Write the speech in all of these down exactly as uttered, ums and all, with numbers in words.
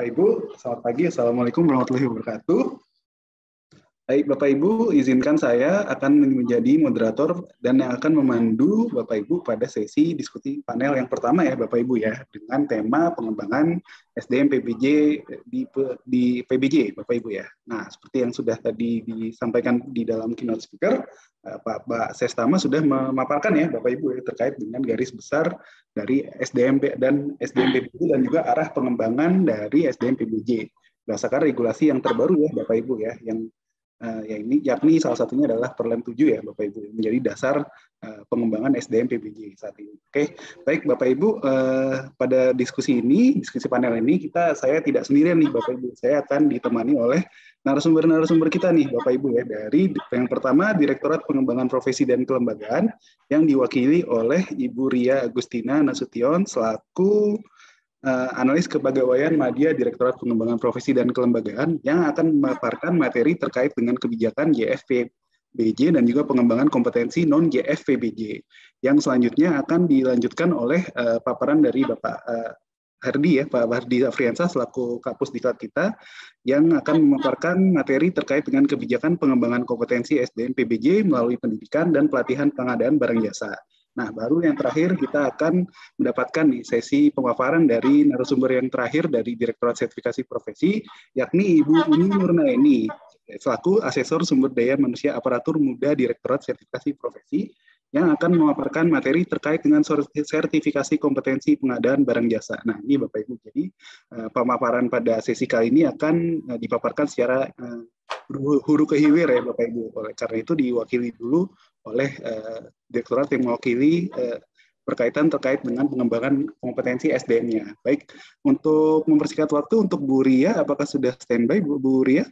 Bapak Ibu, selamat pagi. Assalamualaikum warahmatullahi wabarakatuh. Baik, Bapak Ibu, izinkan saya akan menjadi moderator dan yang akan memandu Bapak Ibu pada sesi diskusi panel yang pertama ya Bapak Ibu ya, dengan tema pengembangan S D M P B J di, di P B J Bapak Ibu ya. Nah, seperti yang sudah tadi disampaikan di dalam keynote speaker, Pak, Pak Sestama sudah memaparkan ya Bapak Ibu ya, terkait dengan garis besar dari S D M P dan S D M P B J dan juga arah pengembangan dari S D M P B J berdasarkan regulasi yang terbaru ya Bapak Ibu ya, yang Uh, ya ini yakni salah satunya adalah Perlem tujuh ya Bapak Ibu, menjadi dasar uh, pengembangan S D M P B J saat ini. Oke, baik Bapak Ibu, uh, pada diskusi ini, diskusi panel ini kita saya tidak sendirian nih Bapak Ibu, saya akan ditemani oleh narasumber-narasumber kita nih Bapak Ibu ya, dari yang pertama Direktorat Pengembangan Profesi dan Kelembagaan yang diwakili oleh Ibu Ria Agustina Nasution selaku Uh, analis kepegawaian Madya Direktorat Pengembangan Profesi dan Kelembagaan yang akan memaparkan materi terkait dengan kebijakan J F P B J dan juga pengembangan kompetensi non J F P B J. Yang selanjutnya akan dilanjutkan oleh uh, paparan dari Bapak uh, Hardi ya, Pak Hardi Afriansa selaku Kapus Diklat kita yang akan memaparkan materi terkait dengan kebijakan pengembangan kompetensi S D M P B J melalui pendidikan dan pelatihan pengadaan barang jasa. Nah, baru yang terakhir kita akan mendapatkan nih sesi pemaparan dari narasumber yang terakhir dari Direktorat Sertifikasi Profesi, yakni Ibu Uni Nurnaini, selaku Asesor Sumber Daya Manusia Aparatur Muda Direktorat Sertifikasi Profesi, yang akan memaparkan materi terkait dengan sertifikasi kompetensi pengadaan barang jasa. Nah, ini Bapak Ibu, jadi uh, pemaparan pada sesi kali ini akan uh, dipaparkan secara uh, huru kehiwir ya Bapak Ibu. Oleh karena itu diwakili dulu oleh uh, direktorat yang mewakili uh, berkaitan terkait dengan pengembangan kompetensi S D M-nya. Baik, untuk mempersingkat waktu untuk Bu Ria, apakah sudah standby Bu, Bu Ria?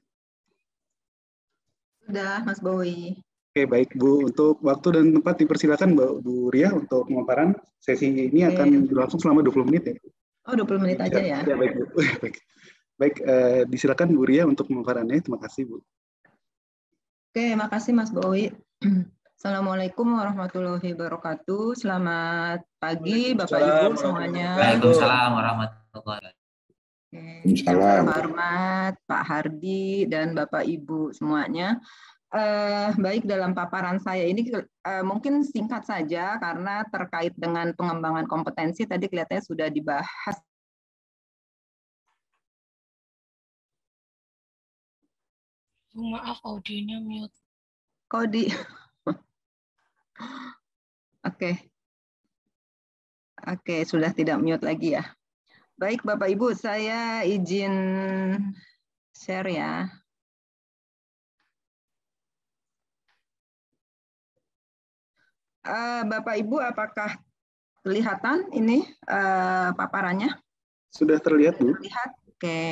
Sudah, Mas Bowie. Oke, baik Bu. Untuk waktu dan tempat dipersilakan Mbak Bu Ria untuk pemaparan. Sesi ini Oke. akan berlangsung selama dua puluh menit ya. Oh, dua puluh menit aja ya. Ya, baik Bu. Baik, baik uh, disilakan Bu Ria untuk pemaparannya. Terima kasih Bu. Oke, makasih Mas Bowie. Assalamualaikum warahmatullahi wabarakatuh. Selamat pagi Bapak Ibu semuanya. Waalaikumsalam warahmatullahi wabarakatuh. Yang terhormat Pak Hardi dan Bapak Ibu semuanya. Uh, baik, dalam paparan saya ini uh, mungkin singkat saja karena terkait dengan pengembangan kompetensi tadi kelihatannya sudah dibahas. Maaf, audionya mute. Kodi. Oke. Oke, sudah tidak mute lagi ya. Baik, Bapak Ibu, saya izin share ya. Uh, Bapak Ibu, apakah kelihatan ini uh, paparannya? Sudah terlihat, Bu. Terlihat, oke. Okay.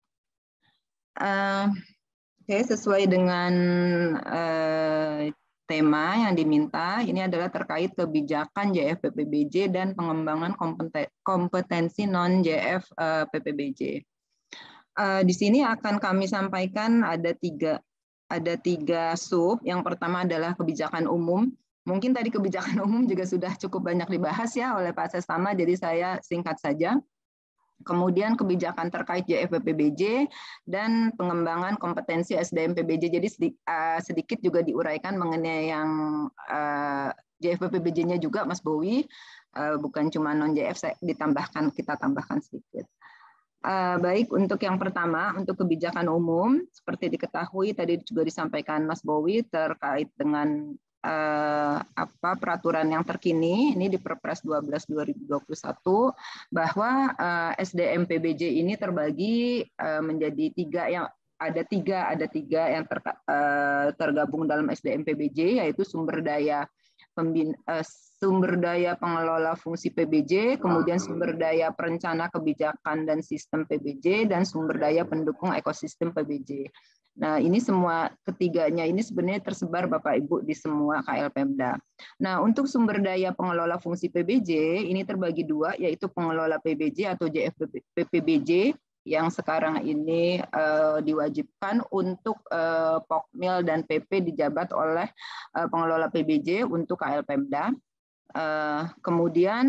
Uh, Oke, okay, sesuai dengan uh, tema yang diminta, ini adalah terkait kebijakan J F P P B J dan pengembangan kompetensi non-J F uh, P P B J. Uh, di sini akan kami sampaikan ada tiga, ada tiga sub. Yang pertama adalah kebijakan umum. Mungkin tadi kebijakan umum juga sudah cukup banyak dibahas ya oleh Pak Sestama, jadi saya singkat saja. Kemudian kebijakan terkait J F P P B J dan pengembangan kompetensi S D M P B J. Jadi sedikit juga diuraikan mengenai yang J F P P B J-nya juga, Mas Bowie. Bukan cuma non J F, saya ditambahkan, kita tambahkan sedikit. Baik, untuk yang pertama, untuk kebijakan umum, seperti diketahui tadi juga disampaikan Mas Bowie terkait dengan Uh, apa peraturan yang terkini ini di Perpres dua belas dua ribu dua puluh satu bahwa uh, S D M P B J ini terbagi uh, menjadi tiga yang ada tiga ada tiga yang ter, uh, tergabung dalam S D M P B J, yaitu sumber daya pembin, uh, sumber daya pengelola fungsi P B J, kemudian sumber daya perencana kebijakan dan sistem P B J, dan sumber daya pendukung ekosistem P B J. Nah, ini semua ketiganya ini sebenarnya tersebar Bapak Ibu di semua K L Pemda. Nah, untuk sumber daya pengelola fungsi P B J ini terbagi dua, yaitu pengelola P B J atau J F P P B J yang sekarang ini uh, diwajibkan untuk uh, Pokmil dan P P dijabat oleh uh, pengelola P B J untuk K L Pemda. Uh, kemudian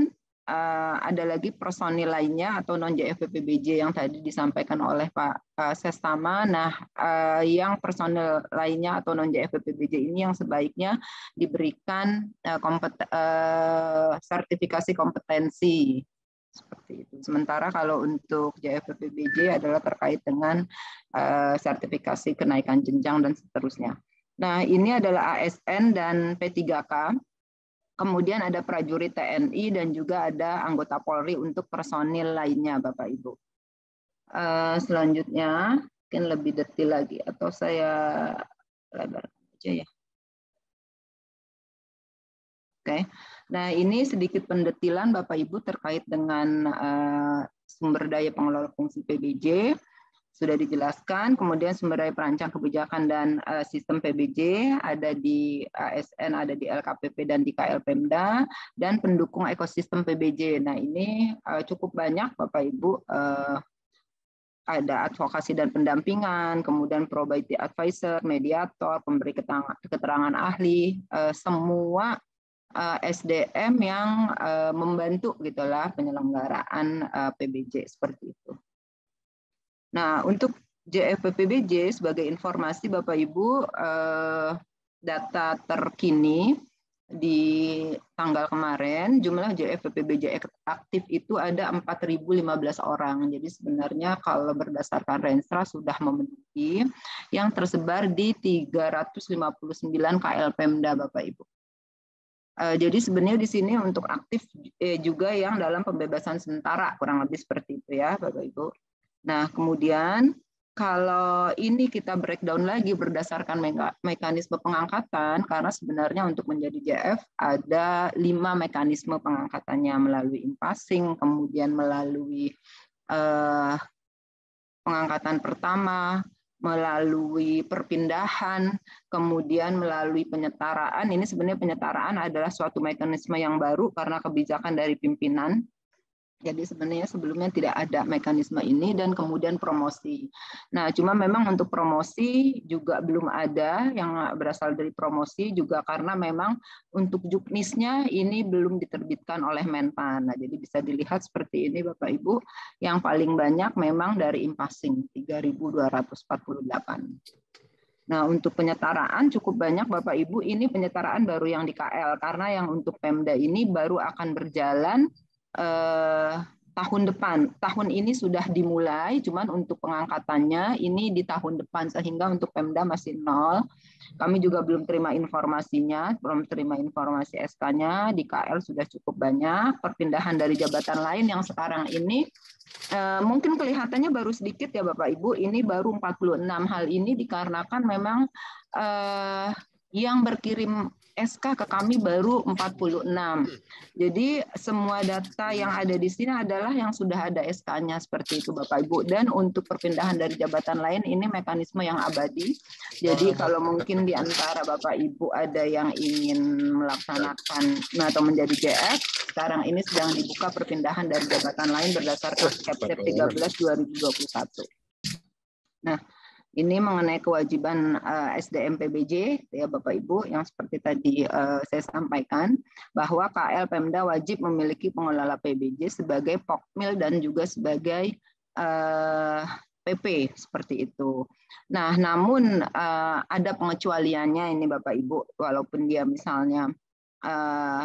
uh, ada lagi personil lainnya atau non J F P P B J yang tadi disampaikan oleh Pak uh, Sestama. Nah, uh, yang personil lainnya atau non J F P P B J ini yang sebaiknya diberikan uh, kompet uh, sertifikasi kompetensi seperti itu. Sementara kalau untuk J F P P B J adalah terkait dengan uh, sertifikasi kenaikan jenjang dan seterusnya. Nah, ini adalah A S N dan P tiga K. Kemudian ada prajurit T N I dan juga ada anggota Polri untuk personil lainnya, Bapak Ibu. Uh, selanjutnya, mungkin lebih detail lagi, atau saya lebarkan aja ya. Oke, nah ini sedikit pendetilan Bapak Ibu terkait dengan uh, sumber daya pengelola fungsi P B J. Sudah dijelaskan, kemudian sumber daya perancang kebijakan dan uh, sistem P B J ada di A S N, ada di L K P P dan di K L Pemda, dan pendukung ekosistem P B J. Nah ini uh, cukup banyak Bapak Ibu, uh, ada advokasi dan pendampingan, kemudian probity advisor, mediator, pemberi keterangan ahli, uh, semua uh, S D M yang uh, membantu gitulah penyelenggaraan uh, P B J seperti itu. Nah, untuk J F P P B J sebagai informasi Bapak Ibu, eh, data terkini di tanggal kemarin jumlah J F P P B J aktif itu ada empat ribu lima belas orang. Jadi sebenarnya kalau berdasarkan Renstra sudah memenuhi yang tersebar di tiga ratus lima puluh sembilan K L Pemda Bapak Ibu. Eh, jadi sebenarnya di sini untuk aktif eh, juga yang dalam pembebasan sementara kurang lebih seperti itu ya Bapak Ibu. Nah, kemudian kalau ini kita breakdown lagi berdasarkan mekanisme pengangkatan, karena sebenarnya untuk menjadi J F ada lima mekanisme pengangkatannya, melalui impasing, kemudian melalui eh, pengangkatan pertama, melalui perpindahan, kemudian melalui penyetaraan. Ini sebenarnya penyetaraan adalah suatu mekanisme yang baru karena kebijakan dari pimpinan. Jadi sebenarnya sebelumnya tidak ada mekanisme ini, dan kemudian promosi. Nah, cuma memang untuk promosi juga belum ada yang berasal dari promosi juga karena memang untuk juknisnya ini belum diterbitkan oleh Menpan. Nah, jadi bisa dilihat seperti ini Bapak Ibu, yang paling banyak memang dari impasing tiga ribu dua ratus empat puluh delapan. Nah, untuk penyetaraan cukup banyak Bapak Ibu, ini penyetaraan baru yang di K L karena yang untuk Pemda ini baru akan berjalan Eh, tahun depan. Tahun ini sudah dimulai, cuman untuk pengangkatannya ini di tahun depan, sehingga untuk Pemda masih nol. Kami juga belum terima informasinya, belum terima informasi S K-nya. Di K L sudah cukup banyak. Perpindahan dari jabatan lain yang sekarang ini eh, mungkin kelihatannya baru sedikit ya Bapak Ibu, ini baru empat puluh enam. Hal ini dikarenakan memang eh, yang berkirim S K ke kami baru empat puluh enam. Jadi semua data yang ada di sini adalah yang sudah ada S K-nya seperti itu Bapak Ibu. Dan untuk perpindahan dari jabatan lain ini mekanisme yang abadi. Jadi kalau mungkin di antara Bapak Ibu ada yang ingin melaksanakan atau menjadi J F, sekarang ini sedang dibuka perpindahan dari jabatan lain berdasarkan Kepres tiga belas dua ribu dua puluh satu. Nah, ini mengenai kewajiban uh, S D M P B J ya Bapak Ibu, yang seperti tadi uh, saya sampaikan bahwa K L Pemda wajib memiliki pengelola P B J sebagai Pokmil dan juga sebagai uh, P P seperti itu. Nah, namun uh, ada pengecualiannya ini Bapak Ibu, walaupun dia misalnya uh,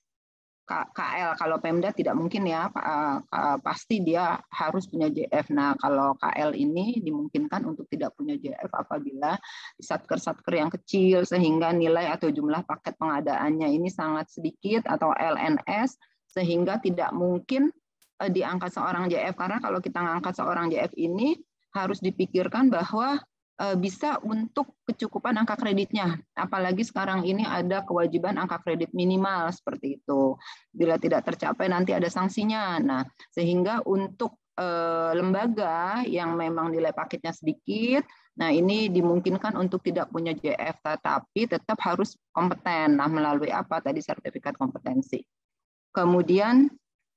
K L, kalau Pemda tidak mungkin ya, pasti dia harus punya J F. Nah, kalau K L ini dimungkinkan untuk tidak punya J F apabila satker-satker yang kecil sehingga nilai atau jumlah paket pengadaannya ini sangat sedikit, atau L N S sehingga tidak mungkin diangkat seorang J F. Karena kalau kita ngangkat seorang J F ini harus dipikirkan bahwa bisa untuk kecukupan angka kreditnya. Apalagi sekarang ini ada kewajiban angka kredit minimal seperti itu. Bila tidak tercapai nanti ada sanksinya. Nah, sehingga untuk eh, lembaga yang memang nilai paketnya sedikit, nah ini dimungkinkan untuk tidak punya J F, tetapi tetap harus kompeten. Nah, melalui apa tadi, sertifikat kompetensi. Kemudian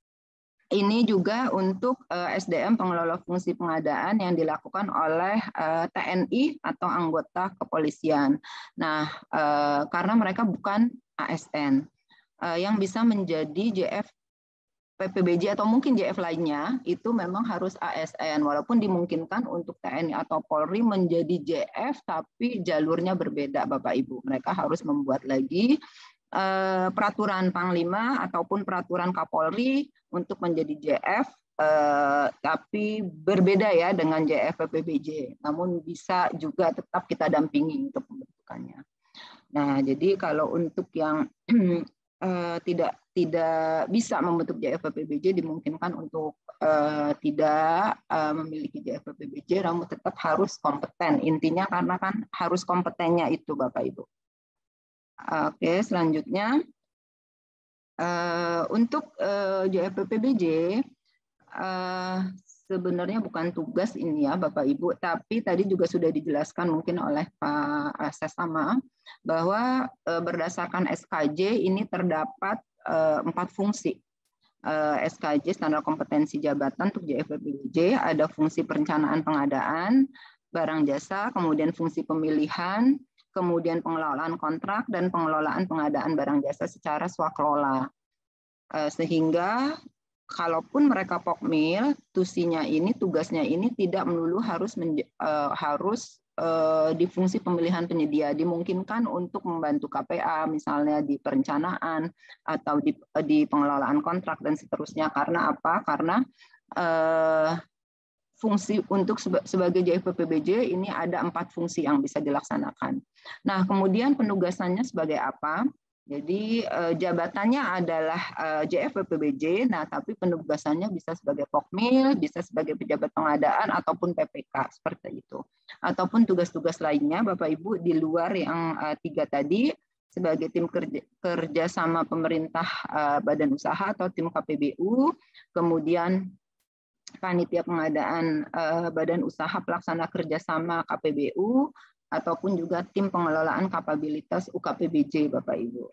ini juga untuk S D M pengelola fungsi pengadaan yang dilakukan oleh T N I atau anggota kepolisian. Nah, karena mereka bukan A S N, yang bisa menjadi J F P P B J atau mungkin J F lainnya itu memang harus A S N, walaupun dimungkinkan untuk T N I atau Polri menjadi J F tapi jalurnya berbeda Bapak Ibu. Mereka harus membuat lagi eh, peraturan Panglima ataupun peraturan Kapolri untuk menjadi J F eh, tapi berbeda ya dengan J F P P B J. Namun bisa juga tetap kita dampingi untuk pembentukannya. Nah, jadi kalau untuk yang Uh, tidak tidak bisa membentuk J F P P B J dimungkinkan untuk uh, tidak uh, memiliki J F P P B J, namun tetap harus kompeten. Intinya karena kan harus kompetennya itu Bapak Ibu. Oke, selanjutnya uh, untuk uh, J F P P B J uh, sebenarnya bukan tugas ini ya Bapak Ibu, tapi tadi juga sudah dijelaskan mungkin oleh Pak Sesama bahwa berdasarkan S K J ini terdapat empat fungsi. S K J standar kompetensi jabatan untuk J F P P B J, ada fungsi perencanaan pengadaan barang jasa, kemudian fungsi pemilihan, kemudian pengelolaan kontrak dan pengelolaan pengadaan barang jasa secara swakelola. Sehingga kalaupun mereka pokmil, tusinya ini, tugasnya ini tidak melulu harus menje, uh, harus uh, di fungsi pemilihan penyedia. Dimungkinkan untuk membantu K P A, misalnya di perencanaan atau di, di pengelolaan kontrak dan seterusnya. Karena apa? Karena uh, fungsi untuk sebagai J F P P B J ini ada empat fungsi yang bisa dilaksanakan. Nah, kemudian penugasannya sebagai apa? Jadi jabatannya adalah J F P P B J, nah tapi penugasannya bisa sebagai pokmil, bisa sebagai pejabat pengadaan ataupun P P K seperti itu. Ataupun tugas-tugas lainnya Bapak Ibu di luar yang tiga tadi sebagai tim kerja, kerja sama pemerintah badan usaha atau tim K P B U, kemudian panitia pengadaan badan usaha pelaksana kerjasama K P B U, ataupun juga tim pengelolaan kapabilitas U K P B J Bapak Ibu.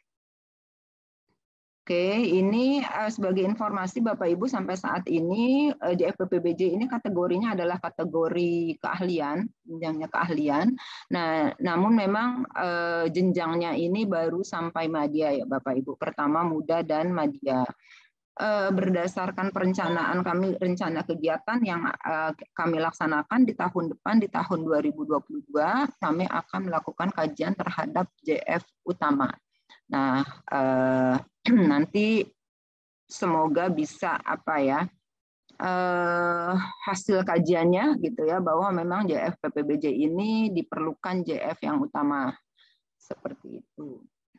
Oke, ini sebagai informasi Bapak Ibu sampai saat ini J F P P B J ini kategorinya adalah kategori keahlian, jenjangnya keahlian. Nah, namun memang jenjangnya ini baru sampai madya ya Bapak Ibu. Pertama muda dan madya. Berdasarkan perencanaan kami, rencana kegiatan yang kami laksanakan di tahun depan, di tahun dua ribu dua puluh dua, kami akan melakukan kajian terhadap J F utama. Nah, eh, nanti semoga bisa apa ya eh, hasil kajiannya gitu ya, bahwa memang J F P P B J ini diperlukan J F yang utama seperti itu.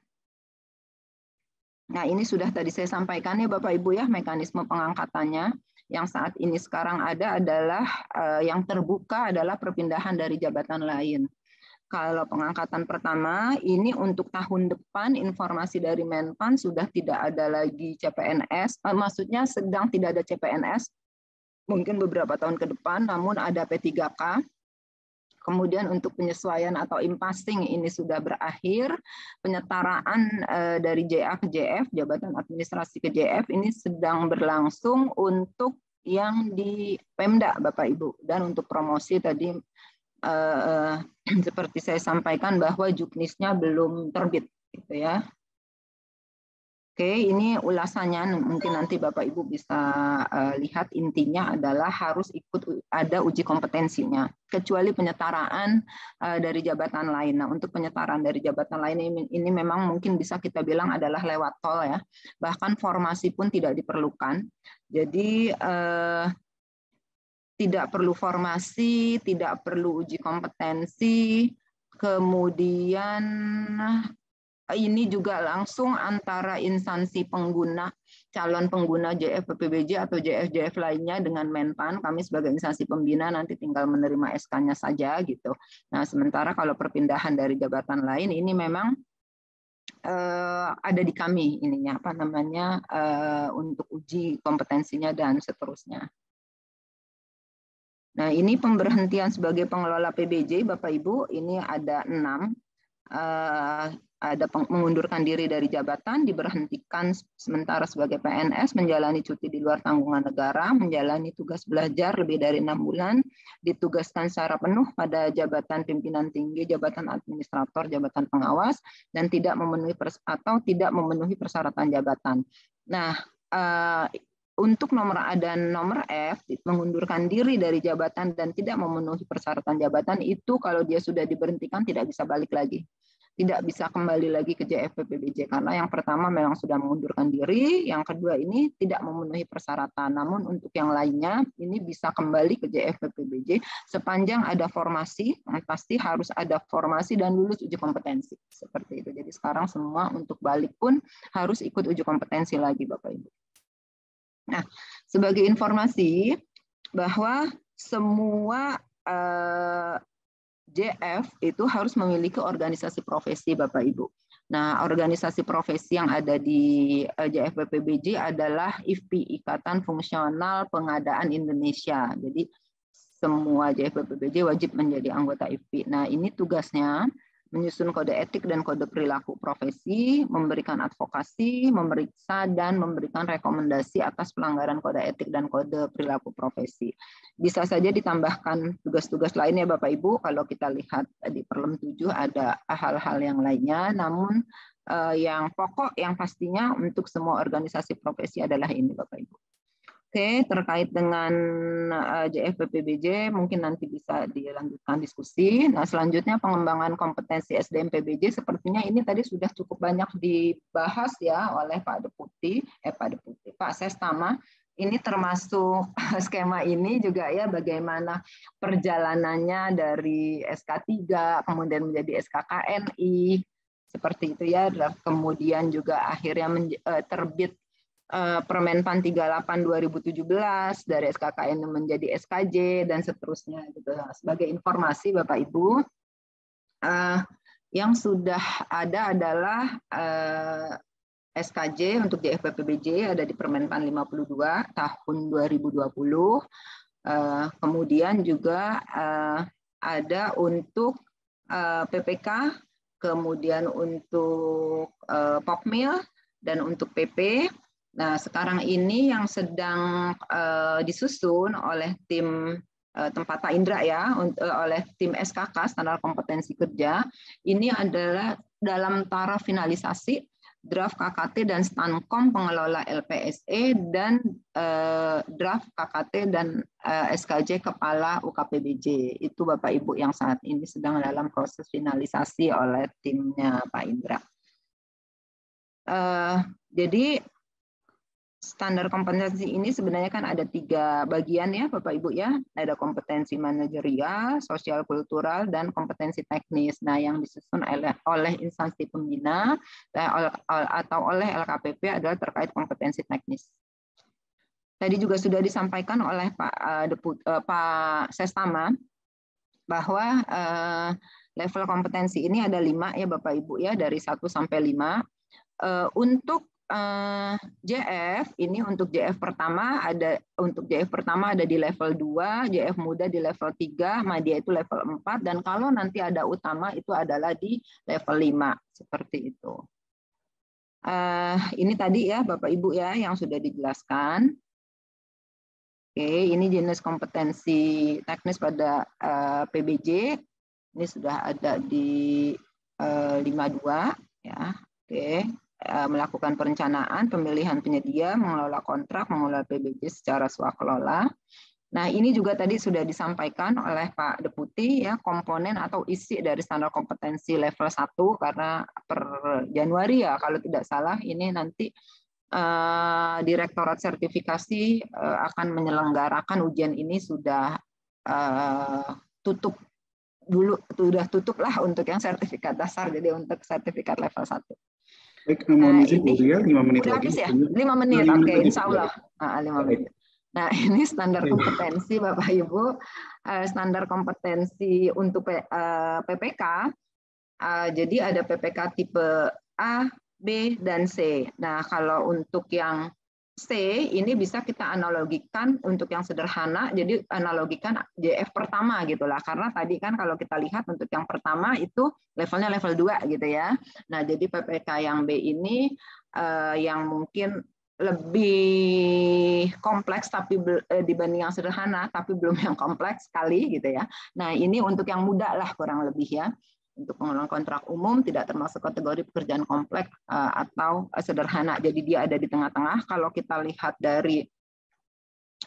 Nah, ini sudah tadi saya sampaikan ya Bapak Ibu ya, mekanisme pengangkatannya. Yang saat ini sekarang ada adalah eh, yang terbuka adalah perpindahan dari jabatan lain. Kalau pengangkatan pertama, ini untuk tahun depan informasi dari Menpan sudah tidak ada lagi C P N S, eh, maksudnya sedang tidak ada C P N S, mungkin beberapa tahun ke depan, namun ada P tiga K. Kemudian untuk penyesuaian atau impassing ini sudah berakhir, penyetaraan eh, dari J A ke J F, jabatan administrasi ke J F ini sedang berlangsung untuk yang di Pemda Bapak Ibu, dan untuk promosi tadi eh, seperti saya sampaikan bahwa juknisnya belum terbit gitu ya. Oke, ini ulasannya mungkin nanti Bapak Ibu bisa uh, lihat, intinya adalah harus ikut ada uji kompetensinya, kecuali penyetaraan uh, dari jabatan lain. Nah, untuk penyetaraan dari jabatan lain ini, ini memang mungkin bisa kita bilang adalah lewat tol ya, bahkan formasi pun tidak diperlukan. Jadi uh, tidak perlu formasi, tidak perlu uji kompetensi, kemudian ini juga langsung antara instansi pengguna, calon pengguna J F P P B J atau J F J F lainnya dengan Menpan, kami sebagai instansi pembina nanti tinggal menerima S K-nya saja gitu. Nah, sementara kalau perpindahan dari jabatan lain ini memang eh, ada di kami ininya apa namanya eh, untuk uji kompetensinya dan seterusnya. Nah, ini pemberhentian sebagai pengelola P B J Bapak Ibu, ini ada enam. Uh, ada mengundurkan diri dari jabatan, diberhentikan sementara sebagai P N S, menjalani cuti di luar tanggungan negara, menjalani tugas belajar lebih dari enam bulan, ditugaskan secara penuh pada jabatan pimpinan tinggi, jabatan administrator, jabatan pengawas, dan tidak memenuhi atau tidak memenuhi persyaratan jabatan. Nah, uh, untuk nomor A dan nomor F, mengundurkan diri dari jabatan dan tidak memenuhi persyaratan jabatan, itu kalau dia sudah diberhentikan tidak bisa balik lagi. Tidak bisa kembali lagi ke J F P P B J, karena yang pertama memang sudah mengundurkan diri, yang kedua ini tidak memenuhi persyaratan. Namun untuk yang lainnya, ini bisa kembali ke J F P P B J sepanjang ada formasi, pasti harus ada formasi dan lulus uji kompetensi. Seperti itu. Jadi sekarang semua untuk balik pun harus ikut uji kompetensi lagi, Bapak Ibu. Nah, sebagai informasi bahwa semua eh, J F itu harus memiliki organisasi profesi, Bapak Ibu. Nah, organisasi profesi yang ada di J F P P B J adalah I F P I, Ikatan Fungsional Pengadaan Indonesia. Jadi semua J F P P B J wajib menjadi anggota I F P I. Nah, ini tugasnya menyusun kode etik dan kode perilaku profesi, memberikan advokasi, memeriksa dan memberikan rekomendasi atas pelanggaran kode etik dan kode perilaku profesi. Bisa saja ditambahkan tugas-tugas lainnya Bapak Ibu, kalau kita lihat di Perlem tujuh ada hal-hal yang lainnya, namun eh, yang pokok yang pastinya untuk semua organisasi profesi adalah ini Bapak Ibu. Oke, terkait dengan J F P P B J mungkin nanti bisa dilanjutkan diskusi. Nah, selanjutnya pengembangan kompetensi S D M P B J, sepertinya ini tadi sudah cukup banyak dibahas ya oleh Pak Deputi, eh Pak Deputi, Pak Sestama. Ini termasuk skema ini juga ya, bagaimana perjalanannya dari S K tiga kemudian menjadi S K K N I seperti itu ya. Kemudian juga akhirnya terbit Permenpan tiga puluh delapan dua ribu tujuh belas dari S K K N menjadi S K J dan seterusnya gitu. Sebagai informasi Bapak Ibu, yang sudah ada adalah S K J untuk J F P P B J ada di Permenpan lima puluh dua tahun dua ribu dua puluh. Kemudian juga ada untuk P P K, kemudian untuk Popmil dan untuk P P. Nah, sekarang ini yang sedang uh, disusun oleh tim uh, tempat Pak Indra ya, untuk, uh, oleh tim S K K standar kompetensi kerja, ini adalah dalam taraf finalisasi draft K K T dan Stankom pengelola L P S E dan uh, draft K K T dan uh, S K J kepala U K P B J. Itu Bapak Ibu yang saat ini sedang dalam proses finalisasi oleh timnya Pak Indra. Uh, jadi standar kompetensi ini sebenarnya kan ada tiga bagian ya Bapak Ibu ya. Ada kompetensi manajerial, sosial kultural, dan kompetensi teknis. Nah, yang disusun oleh, oleh instansi pembina atau oleh L K P P adalah terkait kompetensi teknis. Tadi juga sudah disampaikan oleh Pak Deput, Pak Sestama bahwa eh, level kompetensi ini ada lima ya Bapak Ibu ya, dari satu sampai lima. Eh, untuk Uh, J F ini untuk J F pertama ada untuk J F pertama ada di level dua, J F muda di level tiga, madya itu level empat, dan kalau nanti ada utama itu adalah di level lima seperti itu. Uh, ini tadi ya Bapak Ibu ya yang sudah dijelaskan. Oke, ini jenis kompetensi teknis pada uh, P B J. Ini sudah ada di uh, lima puluh dua ya. Oke. Melakukan perencanaan, pemilihan penyedia, mengelola kontrak, mengelola P B J secara swakelola. Nah, ini juga tadi sudah disampaikan oleh Pak Deputi ya, komponen atau isi dari standar kompetensi level satu, karena per Januari ya kalau tidak salah ini nanti eh, Direktorat Sertifikasi eh, akan menyelenggarakan ujian ini sudah eh, tutup dulu, sudah tutup lah untuk yang sertifikat dasar, jadi untuk sertifikat level satu. Baik, mohon izin Bu Ria, lima menit udah lagi. Habis ya? lima menit, oke, okay, insya Allah. Nah, lima menit. Nah, ini standar kompetensi Bapak Ibu, standar kompetensi untuk P P K. Jadi ada P P K tipe A, B, dan C. Nah, kalau untuk yang C ini bisa kita analogikan untuk yang sederhana, jadi analogikan J F pertama gitulah, karena tadi kan kalau kita lihat untuk yang pertama itu levelnya level dua gitu ya. Nah, jadi P P K yang B ini eh, yang mungkin lebih kompleks tapi eh, dibanding yang sederhana, tapi belum yang kompleks sekali gitu ya. Nah, ini untuk yang muda lah kurang lebih ya. Untuk pengelolaan kontrak umum tidak termasuk kategori pekerjaan kompleks uh, atau uh, sederhana. Jadi dia ada di tengah-tengah. Kalau kita lihat dari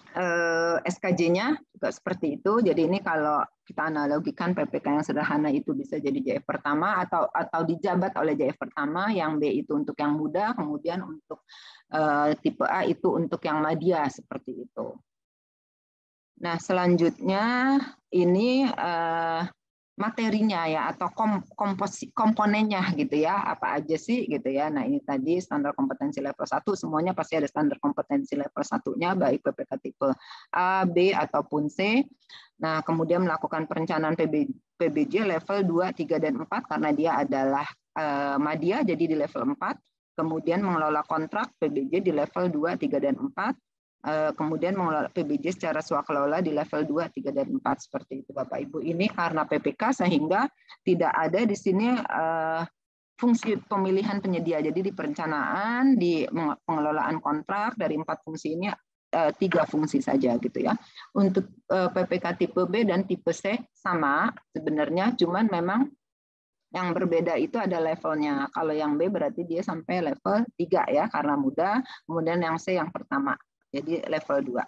eh, S K J-nya juga seperti itu. Jadi ini kalau kita analogikan P P K yang sederhana itu bisa jadi J F pertama atau atau dijabat oleh J F pertama, yang B itu untuk yang muda, kemudian untuk eh, tipe A itu untuk yang madya seperti itu. Nah, selanjutnya ini eh, materinya ya atau kom, komposi, komponennya gitu ya, apa aja sih gitu ya. Nah, ini tadi standar kompetensi level satu, semuanya pasti ada standar kompetensi level satunya, baik P P K tipe A, B ataupun C. Nah, kemudian melakukan perencanaan P B J level dua, tiga dan empat karena dia adalah eh, madya jadi di level empat. Kemudian mengelola kontrak P B J di level dua, tiga dan empat. Kemudian mengelola P B J secara swakelola di level dua, tiga, dan empat seperti itu Bapak Ibu. Ini karena P P K sehingga tidak ada di sini uh, fungsi pemilihan penyedia. Jadi di perencanaan, di pengelolaan kontrak dari empat fungsi ini uh, tiga fungsi saja gitu ya. Untuk uh, P P K tipe B dan tipe C sama sebenarnya, cuman memang yang berbeda itu ada levelnya. Kalau yang B berarti dia sampai level tiga ya karena muda, kemudian yang C yang pertama. Jadi level dua.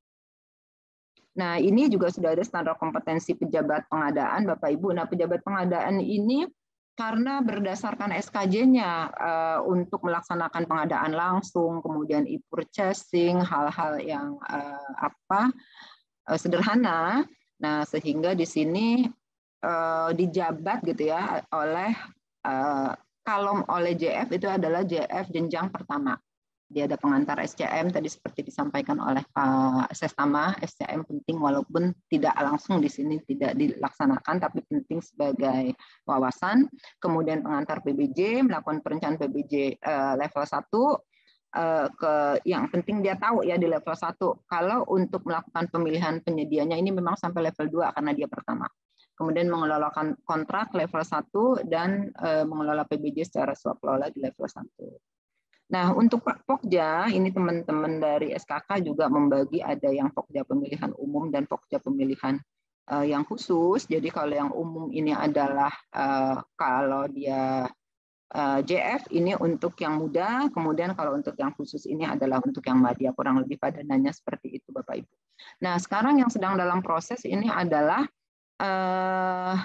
Nah, ini juga sudah ada standar kompetensi pejabat pengadaan, Bapak Ibu. Nah, pejabat pengadaan ini karena berdasarkan S K J-nya uh, untuk melaksanakan pengadaan langsung, kemudian e-purchasing, hal-hal yang uh, apa uh, sederhana. Nah, sehingga di sini uh, dijabat gitu ya oleh uh, kalau oleh J F itu adalah J F jenjang pertama. Dia ada pengantar S C M tadi seperti disampaikan oleh Pak Sestama. S C M penting walaupun tidak langsung di sini tidak dilaksanakan, tapi penting sebagai wawasan. Kemudian pengantar P B J, melakukan perencanaan P B J level satu. Ke yang penting dia tahu ya di level satu. Kalau untuk melakukan pemilihan penyedianya ini memang sampai level dua karena dia pertama. Kemudian mengelola kontrak level satu dan mengelola P B J secara swaklola di level satu. Nah, untuk Pak Pokja, ini teman-teman dari S K K juga membagi ada yang Pokja pemilihan umum dan Pokja pemilihan uh, yang khusus. Jadi kalau yang umum ini adalah uh, kalau dia uh, J F ini untuk yang muda, kemudian kalau untuk yang khusus ini adalah untuk yang madya, kurang lebih padanannya seperti itu Bapak Ibu. Nah, sekarang yang sedang dalam proses ini adalah uh,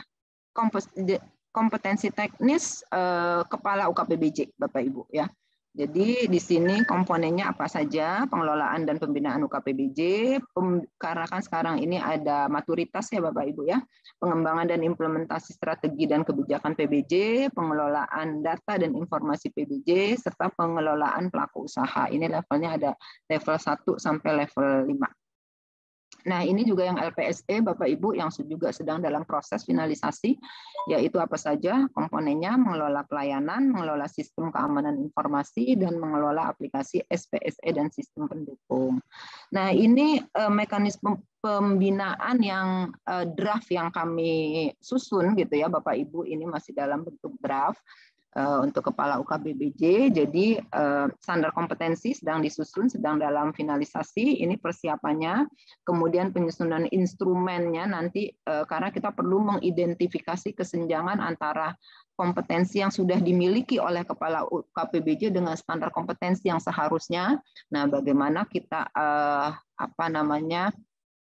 kompetensi teknis uh, kepala U K P B J Bapak Ibu ya. Jadi di sini komponennya apa saja, pengelolaan dan pembinaan U K P B J, karena kan sekarang ini ada maturitas ya Bapak Ibu ya, pengembangan dan implementasi strategi dan kebijakan P B J, pengelolaan data dan informasi P B J, serta pengelolaan pelaku usaha. Ini levelnya ada level satu sampai level lima. Nah, ini juga yang L P S E Bapak Ibu yang juga sedang dalam proses finalisasi, yaitu apa saja komponennya, mengelola pelayanan, mengelola sistem keamanan informasi, dan mengelola aplikasi S P S E dan sistem pendukung. Nah, ini eh, mekanisme pembinaan yang eh, draft yang kami susun gitu ya Bapak Ibu, ini masih dalam bentuk draft. Untuk kepala U K P B J, jadi standar kompetensi sedang disusun, sedang dalam finalisasi, ini persiapannya, kemudian penyusunan instrumennya nanti, karena kita perlu mengidentifikasi kesenjangan antara kompetensi yang sudah dimiliki oleh kepala U K P B J dengan standar kompetensi yang seharusnya. Nah, bagaimana kita apa namanya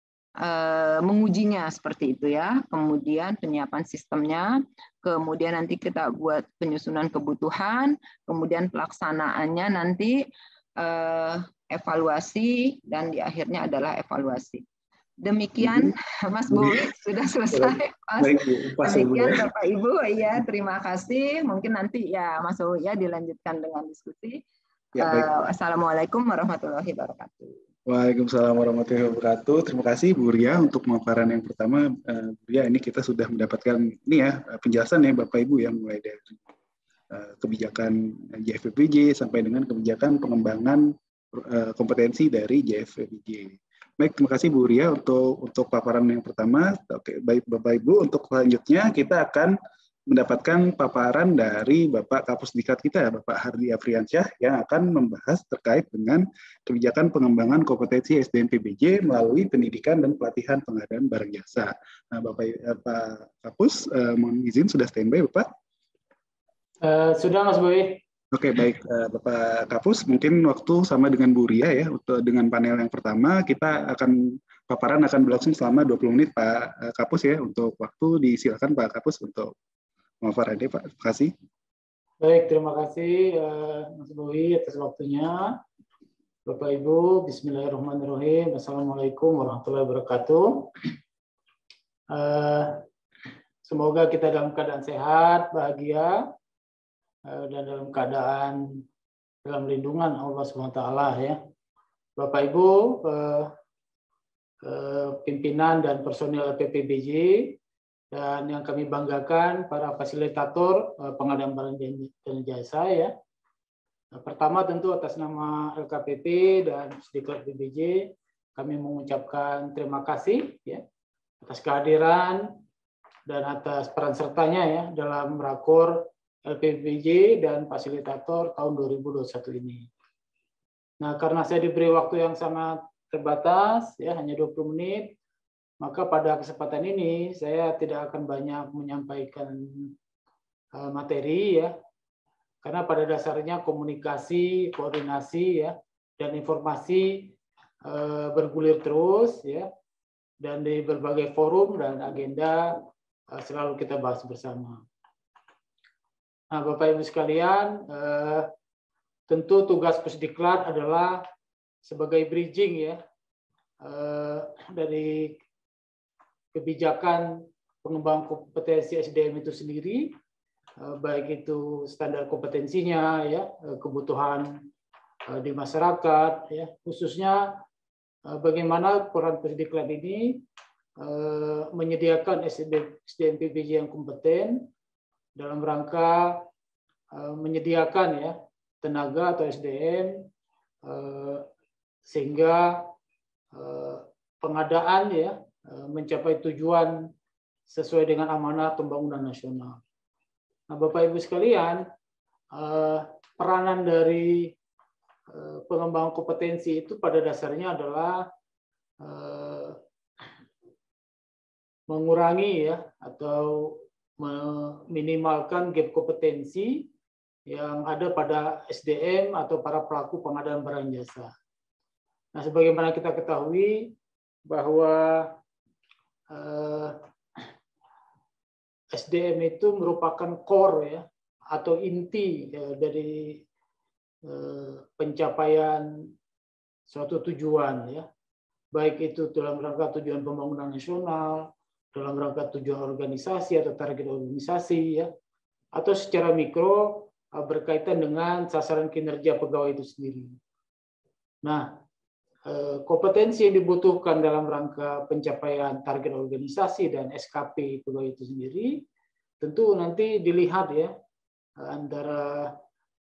mengujinya seperti itu ya, kemudian penyiapan sistemnya, kemudian nanti kita buat penyusunan kebutuhan, kemudian pelaksanaannya nanti eh, evaluasi, dan di akhirnya adalah evaluasi. Demikian Mas Bowi sudah selesai. Mas. Baik, Pas, Demikian ya. Bapak Ibu, ya terima kasih. Mungkin nanti ya Mas Bowi ya dilanjutkan dengan diskusi. Ya, uh, Assalamualaikum warahmatullahi wabarakatuh. Waalaikumsalam warahmatullahi wabarakatuh. Terima kasih Bu Ria untuk pemaparan yang pertama. Uh, Bu Ria, ini kita sudah mendapatkan ini ya penjelasan ya Bapak Ibu yang mulai dari uh, kebijakan J F P B J sampai dengan kebijakan pengembangan uh, kompetensi dari J F P B J. Baik, terima kasih Bu Ria untuk untuk paparan yang pertama. Oke, baik Bapak Ibu, untuk selanjutnya kita akan mendapatkan paparan dari Bapak Kapusdikat kita, Bapak Hardi Afriansyah, yang akan membahas terkait dengan kebijakan pengembangan kompetensi S D M P B J melalui pendidikan dan pelatihan pengadaan barang jasa. Nah, Bapak eh, Pak Kapus, eh, mohon izin sudah standby, Bapak? Uh, sudah, Mas Bowi. Oke, baik Bapak Kapus, mungkin waktu sama dengan Bu Ria ya, untuk dengan panel yang pertama, kita akan, paparan akan berlangsung selama dua puluh menit Pak Kapus ya, untuk waktu disilakan Pak Kapus untuk memaparannya Pak, terima kasih. Baik, terima kasih Mas Bowi atas waktunya. Bapak Ibu, Bismillahirrahmanirrahim, Assalamualaikum warahmatullahi wabarakatuh. Semoga kita dalam keadaan sehat, bahagia, dan dalam keadaan dalam lindungan Allah subhanahu wa taala ya. Bapak Ibu, eh, eh, pimpinan dan personil L P P B J dan yang kami banggakan para fasilitator eh, pengadaan barang dan jasa ya. Nah, pertama tentu atas nama L K P P dan Pusdiklat P B J kami mengucapkan terima kasih ya atas kehadiran dan atas peran sertanya ya dalam rakor L P B J dan fasilitator tahun dua ribu dua puluh satu ini. Nah, karena saya diberi waktu yang sangat terbatas, ya hanya dua puluh menit, maka pada kesempatan ini saya tidak akan banyak menyampaikan uh, materi ya, karena pada dasarnya komunikasi, koordinasi ya, dan informasi uh, bergulir terus ya, dan di berbagai forum dan agenda uh, selalu kita bahas bersama. Nah, Bapak Ibu sekalian, eh, tentu tugas Pusdiklat adalah sebagai bridging ya eh, dari kebijakan pengembangan kompetensi S D M itu sendiri, eh, baik itu standar kompetensinya ya, kebutuhan eh, di masyarakat ya, khususnya eh, bagaimana peran Pusdiklat ini eh, menyediakan S D M P B J yang kompeten dalam rangka uh, menyediakan ya tenaga atau S D M uh, sehingga uh, pengadaan ya uh, mencapai tujuan sesuai dengan amanah pembangunan nasional. Nah, Bapak Ibu sekalian, uh, peranan dari uh, pengembangan kompetensi itu pada dasarnya adalah uh, mengurangi ya atau meminimalkan gap kompetensi yang ada pada S D M atau para pelaku pengadaan barang jasa. Nah, sebagaimana kita ketahui bahwa eh, S D M itu merupakan core ya atau inti ya, dari eh, pencapaian suatu tujuan ya, baik itu dalam rangka tujuan pembangunan nasional, dalam rangka tujuan organisasi atau target organisasi ya, atau secara mikro berkaitan dengan sasaran kinerja pegawai itu sendiri. Nah, kompetensi yang dibutuhkan dalam rangka pencapaian target organisasi dan S K P pegawai itu sendiri tentu nanti dilihat ya antara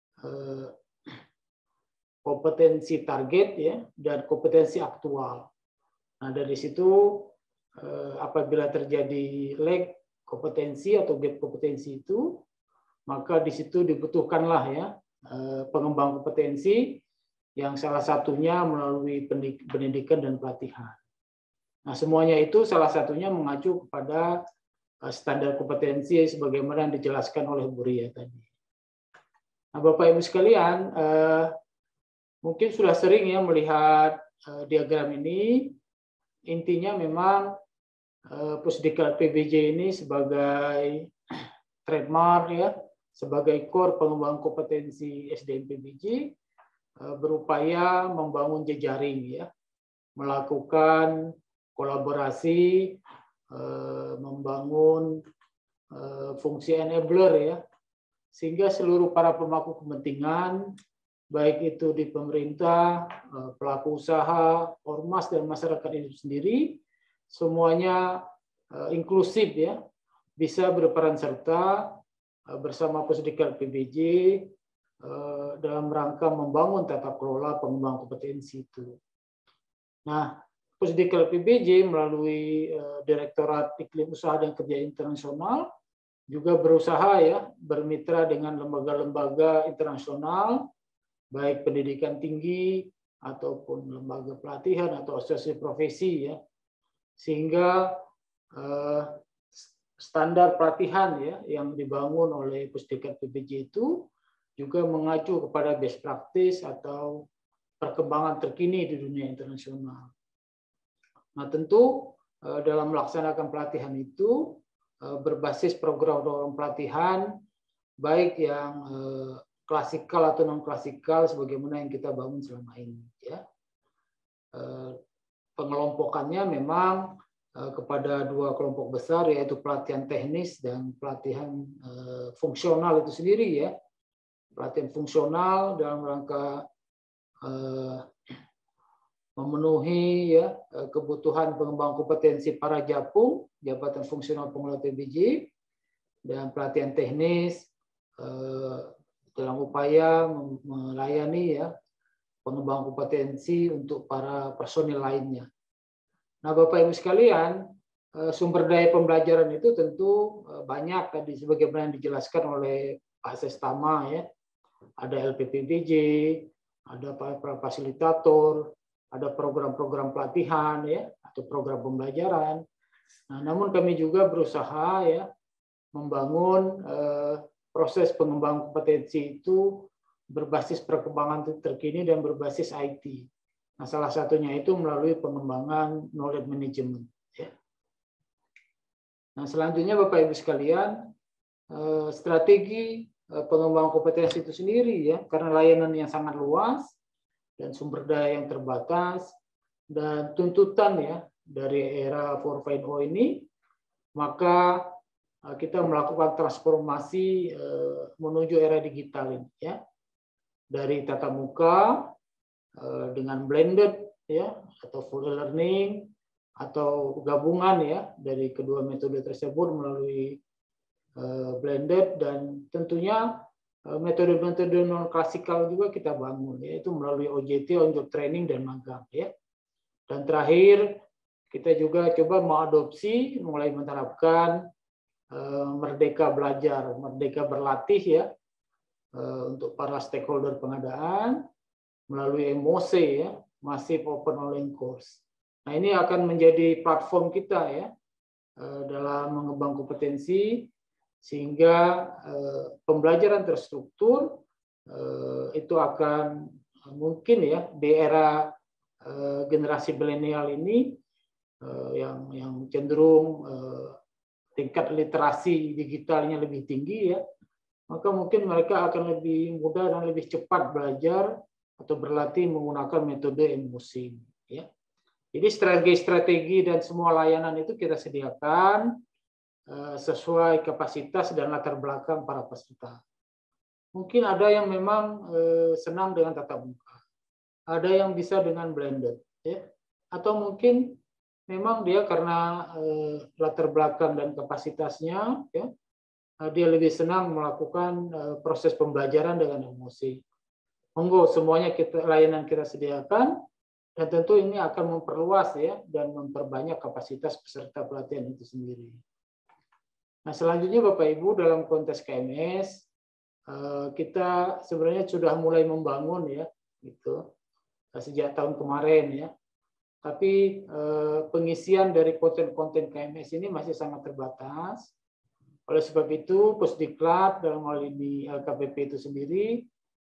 kompetensi target ya dan kompetensi aktual. Nah, dari situ apabila terjadi lag kompetensi atau gap kompetensi itu, maka di situ dibutuhkanlah ya pengembangan kompetensi yang salah satunya melalui pendidikan dan pelatihan. Nah, semuanya itu salah satunya mengacu kepada standar kompetensi sebagaimana yang dijelaskan oleh Bu Ria tadi. Nah, Bapak Ibu sekalian, mungkin sudah sering ya melihat diagram ini. Intinya memang Pusdiklat P B J ini sebagai trademark ya, sebagai core pengembangan kompetensi S D M P B J berupaya membangun jejaring ya, melakukan kolaborasi, membangun fungsi enabler ya, sehingga seluruh para pemangku kepentingan baik itu di pemerintah, pelaku usaha, ormas dan masyarakat itu sendiri semuanya inklusif ya, bisa berperan serta bersama Pusdiklat P B J dalam rangka membangun tata kelola pengembangan kompetensi itu. Nah, Pusdiklat P B J melalui Direktorat Iklim Usaha dan Kerja Internasional juga berusaha ya bermitra dengan lembaga-lembaga internasional baik pendidikan tinggi ataupun lembaga pelatihan atau asosiasi profesi ya, sehingga eh, standar pelatihan ya yang dibangun oleh Pusdiklat P B J itu juga mengacu kepada best practice atau perkembangan terkini di dunia internasional. Nah, tentu dalam melaksanakan pelatihan itu berbasis program-program pelatihan baik yang klasikal atau non klasikal sebagaimana yang kita bangun selama ini, ya. Pengelompokannya memang kepada dua kelompok besar, yaitu pelatihan teknis dan pelatihan fungsional itu sendiri, ya. Pelatihan fungsional dalam rangka memenuhi ya kebutuhan pengembangan kompetensi para Japung, jabatan fungsional pengelola P B J, dan pelatihan teknis eh, dalam upaya melayani ya pengembangan kompetensi untuk para personil lainnya. Nah, Bapak Ibu sekalian, eh, sumber daya pembelajaran itu tentu eh, banyak tadi sebagaimana yang dijelaskan oleh Pak Sestama, ya. Ada L P P B J, ada para fasilitator, ada program-program pelatihan ya atau program pembelajaran. Nah, namun kami juga berusaha ya membangun eh, proses pengembangan kompetensi itu berbasis perkembangan terkini dan berbasis I T. Nah, salah satunya itu melalui pengembangan knowledge management. Ya. Nah, selanjutnya Bapak Ibu sekalian, eh, strategi eh, pengembangan kompetensi itu sendiri ya, karena layanan yang sangat luas dan sumber daya yang terbatas dan tuntutan ya dari era empat titik nol ini, maka kita melakukan transformasi menuju era digital ini, ya, dari tatap muka dengan blended ya atau full learning atau gabungan ya dari kedua metode tersebut melalui blended, dan tentunya metode-metode non klasikal juga kita bangun, yaitu melalui O J T, on job training dan magang, ya. Dan terakhir kita juga coba mengadopsi, mulai menerapkan uh, merdeka belajar, merdeka berlatih ya uh, untuk para stakeholder pengadaan melalui M O C ya, Massive Open Online Course. Nah, ini akan menjadi platform kita ya uh, dalam mengembang kompetensi, sehingga eh, pembelajaran terstruktur eh, itu akan eh, mungkin ya di era eh, generasi milenial ini eh, yang yang cenderung eh, tingkat literasi digitalnya lebih tinggi ya, maka mungkin mereka akan lebih mudah dan lebih cepat belajar atau berlatih menggunakan metode emosi ya. Jadi strategi-strategi dan semua layanan itu kita sediakan sesuai kapasitas dan latar belakang para peserta. Mungkin ada yang memang senang dengan tatap muka, ada yang bisa dengan blended, ya, atau mungkin memang dia karena latar belakang dan kapasitasnya, ya, dia lebih senang melakukan proses pembelajaran dengan emosi. Monggo semuanya kita layanan kita sediakan, dan tentu ini akan memperluas ya dan memperbanyak kapasitas peserta pelatihan itu sendiri. Nah, selanjutnya Bapak Ibu, dalam konteks K M S kita sebenarnya sudah mulai membangun ya gitu sejak tahun kemarin ya. Tapi pengisian dari konten-konten K M S ini masih sangat terbatas. Oleh sebab itu, Pusdiklat dalam hal ini L K P P itu sendiri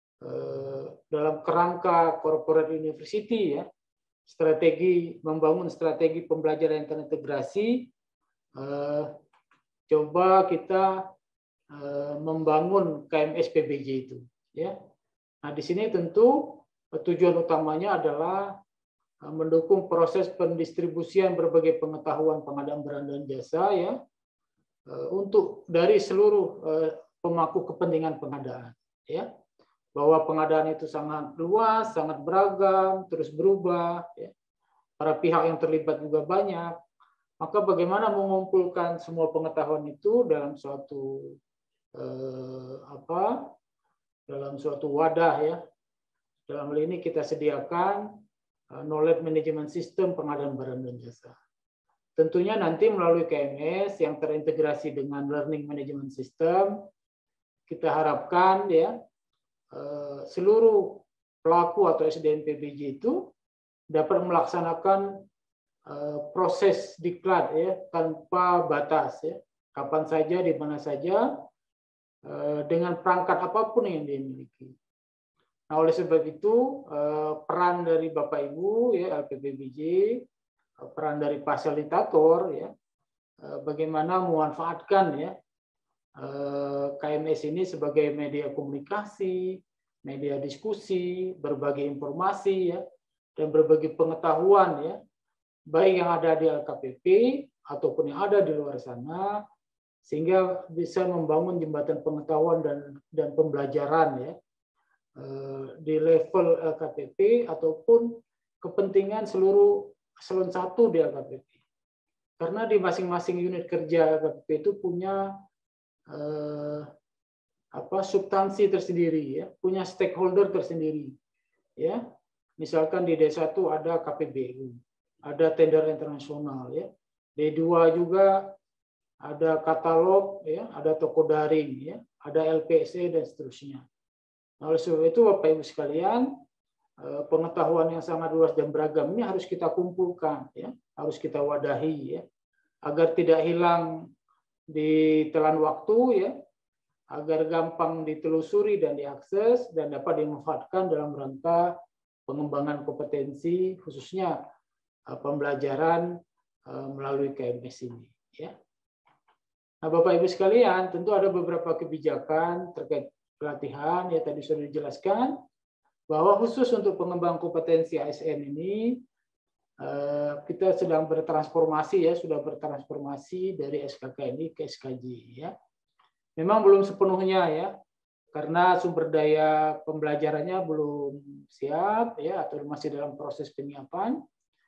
dalam kerangka corporate university ya, strategi membangun strategi pembelajaran yang terintegrasi, coba kita uh, membangun K M S P B J itu, ya. Nah, di sini tentu tujuan utamanya adalah uh, mendukung proses pendistribusian berbagai pengetahuan pengadaan barang dan jasa, ya, uh, untuk dari seluruh uh, pemangku kepentingan pengadaan, ya. Bahwa pengadaan itu sangat luas, sangat beragam, terus berubah, ya. Para pihak yang terlibat juga banyak. Maka bagaimana mengumpulkan semua pengetahuan itu dalam suatu eh, apa? Dalam suatu wadah ya. Dalam hal ini kita sediakan eh, knowledge management system pengadaan barang dan jasa. Tentunya nanti melalui K M S yang terintegrasi dengan learning management system, kita harapkan ya eh, seluruh pelaku atau S D M P B J itu dapat melaksanakan proses diklat ya tanpa batas ya, kapan saja di mana saja dengan perangkat apapun yang dia miliki. Nah, oleh sebab itu peran dari Bapak Ibu ya L P P B J, peran dari fasilitator ya, bagaimana memanfaatkan ya K M S ini sebagai media komunikasi, media diskusi, berbagi informasi ya, dan berbagi pengetahuan ya, baik yang ada di L K P P ataupun yang ada di luar sana, sehingga bisa membangun jembatan pengetahuan dan dan pembelajaran ya di level L K P P ataupun kepentingan seluruh eselon satu di L K P P. Karena di masing-masing unit kerja L K P P itu punya eh, apa substansi tersendiri ya, punya stakeholder tersendiri ya. Misalkan di D satu ada K P B U, ada tender internasional ya. D dua juga ada katalog ya, ada toko daring ya, ada L P S E dan seterusnya. Oleh sebab itu Bapak Ibu sekalian, pengetahuan yang sangat luas dan beragam ini harus kita kumpulkan ya, harus kita wadahi ya, agar tidak hilang di telan waktu ya, agar gampang ditelusuri dan diakses dan dapat dimanfaatkan dalam rangka pengembangan kompetensi khususnya pembelajaran melalui K M S ini ya. Nah, Bapak Ibu sekalian, tentu ada beberapa kebijakan terkait pelatihan ya, tadi sudah dijelaskan bahwa khusus untuk pengembangan kompetensi A S N ini kita sedang bertransformasi ya, sudah bertransformasi dari S K K N I ke S K J ya. Memang belum sepenuhnya ya, karena sumber daya pembelajarannya belum siap ya, atau masih dalam proses penyiapan.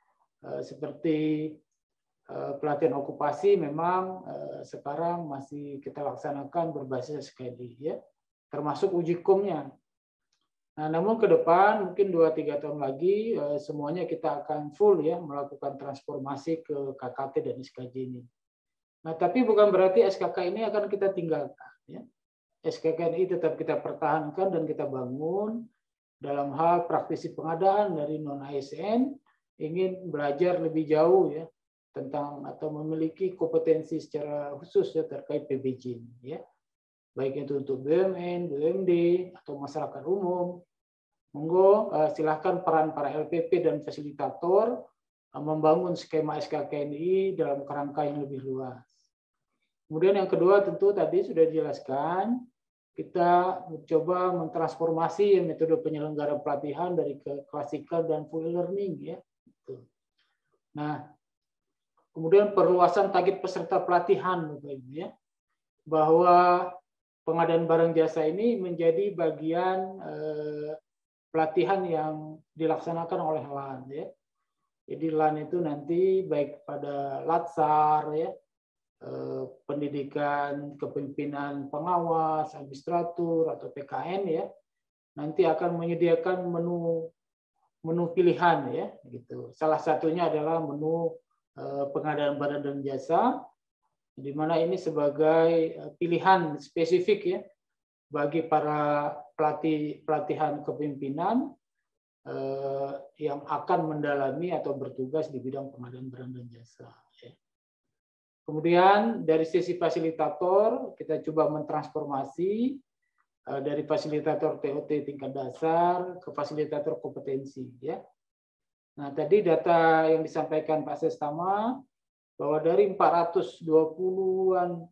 Seperti pelatihan okupasi memang sekarang masih kita laksanakan berbasis S K N I ya, termasuk uji komnya. Nah, namun ke depan mungkin dua tiga tahun lagi semuanya kita akan full ya melakukan transformasi ke K K T dan S K J ini. Nah, tapi bukan berarti S K K ini akan kita tinggalkan ya. S K K N I tetap kita pertahankan dan kita bangun dalam hal praktisi pengadaan dari non A S N ingin belajar lebih jauh ya tentang atau memiliki kompetensi secara khusus ya terkait P B J ya. Baik itu untuk B U M N, B U M D, atau masyarakat umum. Monggo silahkan peran para L P P dan fasilitator membangun skema S K K N I dalam kerangka yang lebih luas. Kemudian yang kedua tentu tadi sudah dijelaskan, kita mencoba mentransformasi metode penyelenggaraan pelatihan dari ke klasikal dan full learning ya. Nah, kemudian perluasan target peserta pelatihan Bapak Ibu ya, bahwa pengadaan barang jasa ini menjadi bagian eh, pelatihan yang dilaksanakan oleh L A N ya. Jadi L A N itu nanti baik pada Latsar ya, eh, pendidikan kepemimpinan pengawas, administratur atau P K N ya, nanti akan menyediakan menu menu pilihan ya gitu. Salah satunya adalah menu eh, pengadaan barang dan jasa, di mana ini sebagai pilihan spesifik ya bagi para pelatih pelatihan kepemimpinan eh, yang akan mendalami atau bertugas di bidang pengadaan barang dan jasa. Ya. Kemudian dari sisi fasilitator kita coba mentransformasi eh, dari fasilitator T O T tingkat dasar ke fasilitator kompetensi. Ya. Nah tadi data yang disampaikan Pak Sestama bahwa dari empat ratus dua puluhan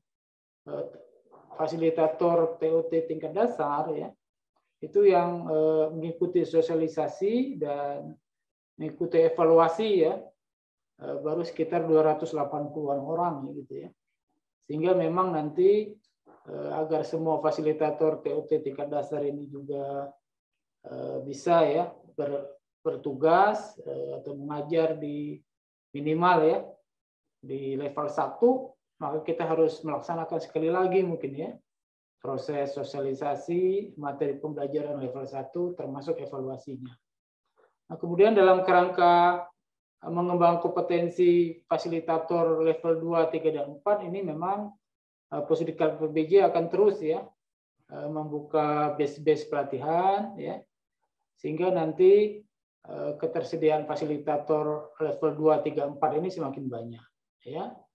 fasilitator T O T tingkat dasar ya, itu yang eh, mengikuti sosialisasi dan mengikuti evaluasi ya, eh, baru sekitar dua ratus delapan puluhan orang gitu ya. Sehingga memang nanti eh, agar semua fasilitator T O T tingkat dasar ini juga eh, bisa ya ber, bertugas eh, atau mengajar di minimal ya di level satu, maka kita harus melaksanakan sekali lagi mungkin ya proses sosialisasi materi pembelajaran level satu termasuk evaluasinya. Nah, kemudian dalam kerangka mengembangkan kompetensi fasilitator level dua, tiga, dan empat ini memang Pusdiklat P B J akan terus ya membuka base-base pelatihan ya sehingga nanti ketersediaan fasilitator level dua, tiga, empat ini semakin banyak. Ya,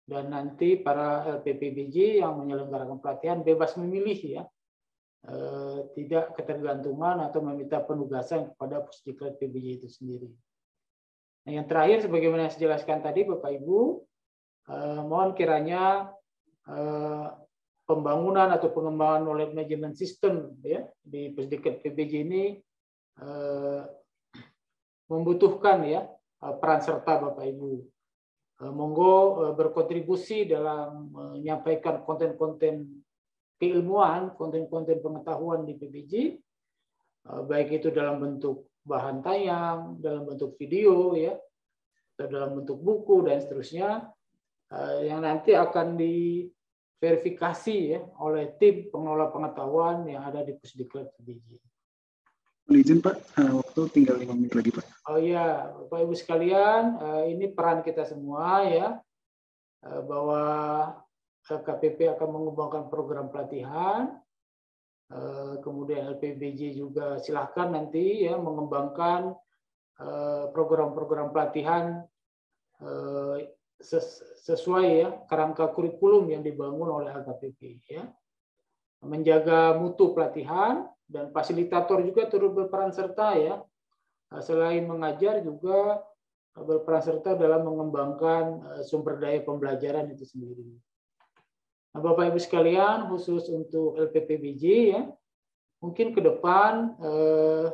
Dan nanti para L P P B J yang menyelenggarakan pelatihan bebas memilih ya, eh, tidak ketergantungan atau meminta penugasan kepada Pusdiklat P B J itu sendiri. Nah, yang terakhir, sebagaimana saya jelaskan tadi, Bapak Ibu, eh, mohon kiranya eh, pembangunan atau pengembangan knowledge management system ya di Pusdiklat P B J ini eh, membutuhkan ya peran serta Bapak Ibu. Monggo berkontribusi dalam menyampaikan konten-konten keilmuan, konten-konten pengetahuan di P B J, baik itu dalam bentuk bahan tayang, dalam bentuk video, ya, atau dalam bentuk buku dan seterusnya, yang nanti akan diverifikasi ya oleh tim pengelola pengetahuan yang ada di Pusdiklat P B J. Izin Pak, waktu tinggal lima menit lagi Pak. Oh iya, Bapak Ibu sekalian, ini peran kita semua ya, bahwa K P P akan mengembangkan program pelatihan, kemudian L P B J juga silahkan nanti ya mengembangkan program-program pelatihan sesuai ya kerangka kurikulum yang dibangun oleh L K P P ya, menjaga mutu pelatihan. Dan fasilitator juga turut berperan serta ya, selain mengajar juga berperan serta dalam mengembangkan sumber daya pembelajaran itu sendiri. Nah, Bapak Ibu sekalian, khusus untuk L P P B J ya, mungkin ke depan eh,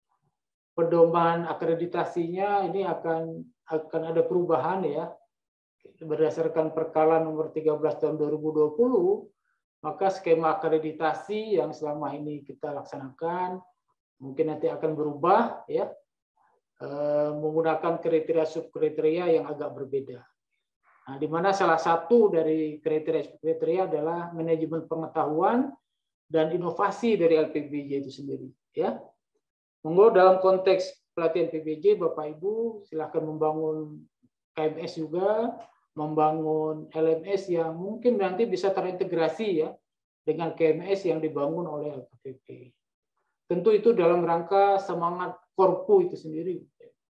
pedoman akreditasinya ini akan akan ada perubahan ya, berdasarkan Perkala nomor tiga belas tahun dua ribu dua puluh. Maka skema akreditasi yang selama ini kita laksanakan mungkin nanti akan berubah ya, menggunakan kriteria subkriteria yang agak berbeda. Nah, di mana salah satu dari kriteria subkriteria adalah manajemen pengetahuan dan inovasi dari L P B J itu sendiri ya. Monggo dalam konteks pelatihan P B J Bapak Ibu silakan membangun K M S juga, membangun L M S yang mungkin nanti bisa terintegrasi ya dengan K M S yang dibangun oleh L K P P. Tentu itu dalam rangka semangat Korpu itu sendiri.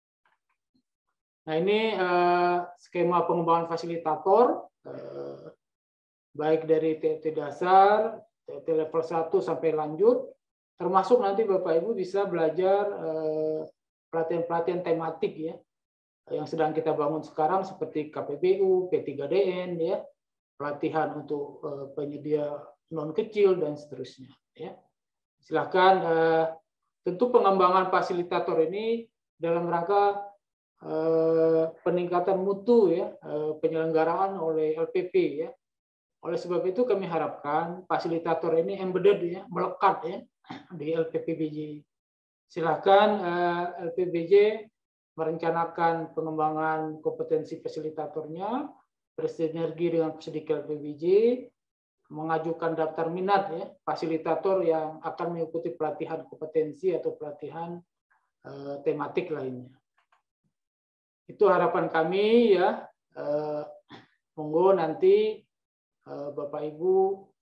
Nah, ini eh, skema pengembangan fasilitator eh, baik dari T T dasar, T T level satu sampai lanjut, termasuk nanti Bapak Ibu bisa belajar eh, pelatihan-pelatihan tematik ya, yang sedang kita bangun sekarang seperti K P B U, P tiga D N ya, pelatihan untuk uh, penyedia non kecil dan seterusnya ya. Silakan uh, tentu pengembangan fasilitator ini dalam rangka uh, peningkatan mutu ya, uh, penyelenggaraan oleh L P P ya. Oleh sebab itu kami harapkan fasilitator ini embedded ya, melekat ya di L P P B J. Silakan uh, L P B J merencanakan pengembangan kompetensi fasilitatornya, bersinergi dengan Pusdiklat P B J, mengajukan daftar minat ya fasilitator yang akan mengikuti pelatihan kompetensi atau pelatihan eh, tematik lainnya. Itu harapan kami ya. Eh, monggo nanti eh, Bapak Ibu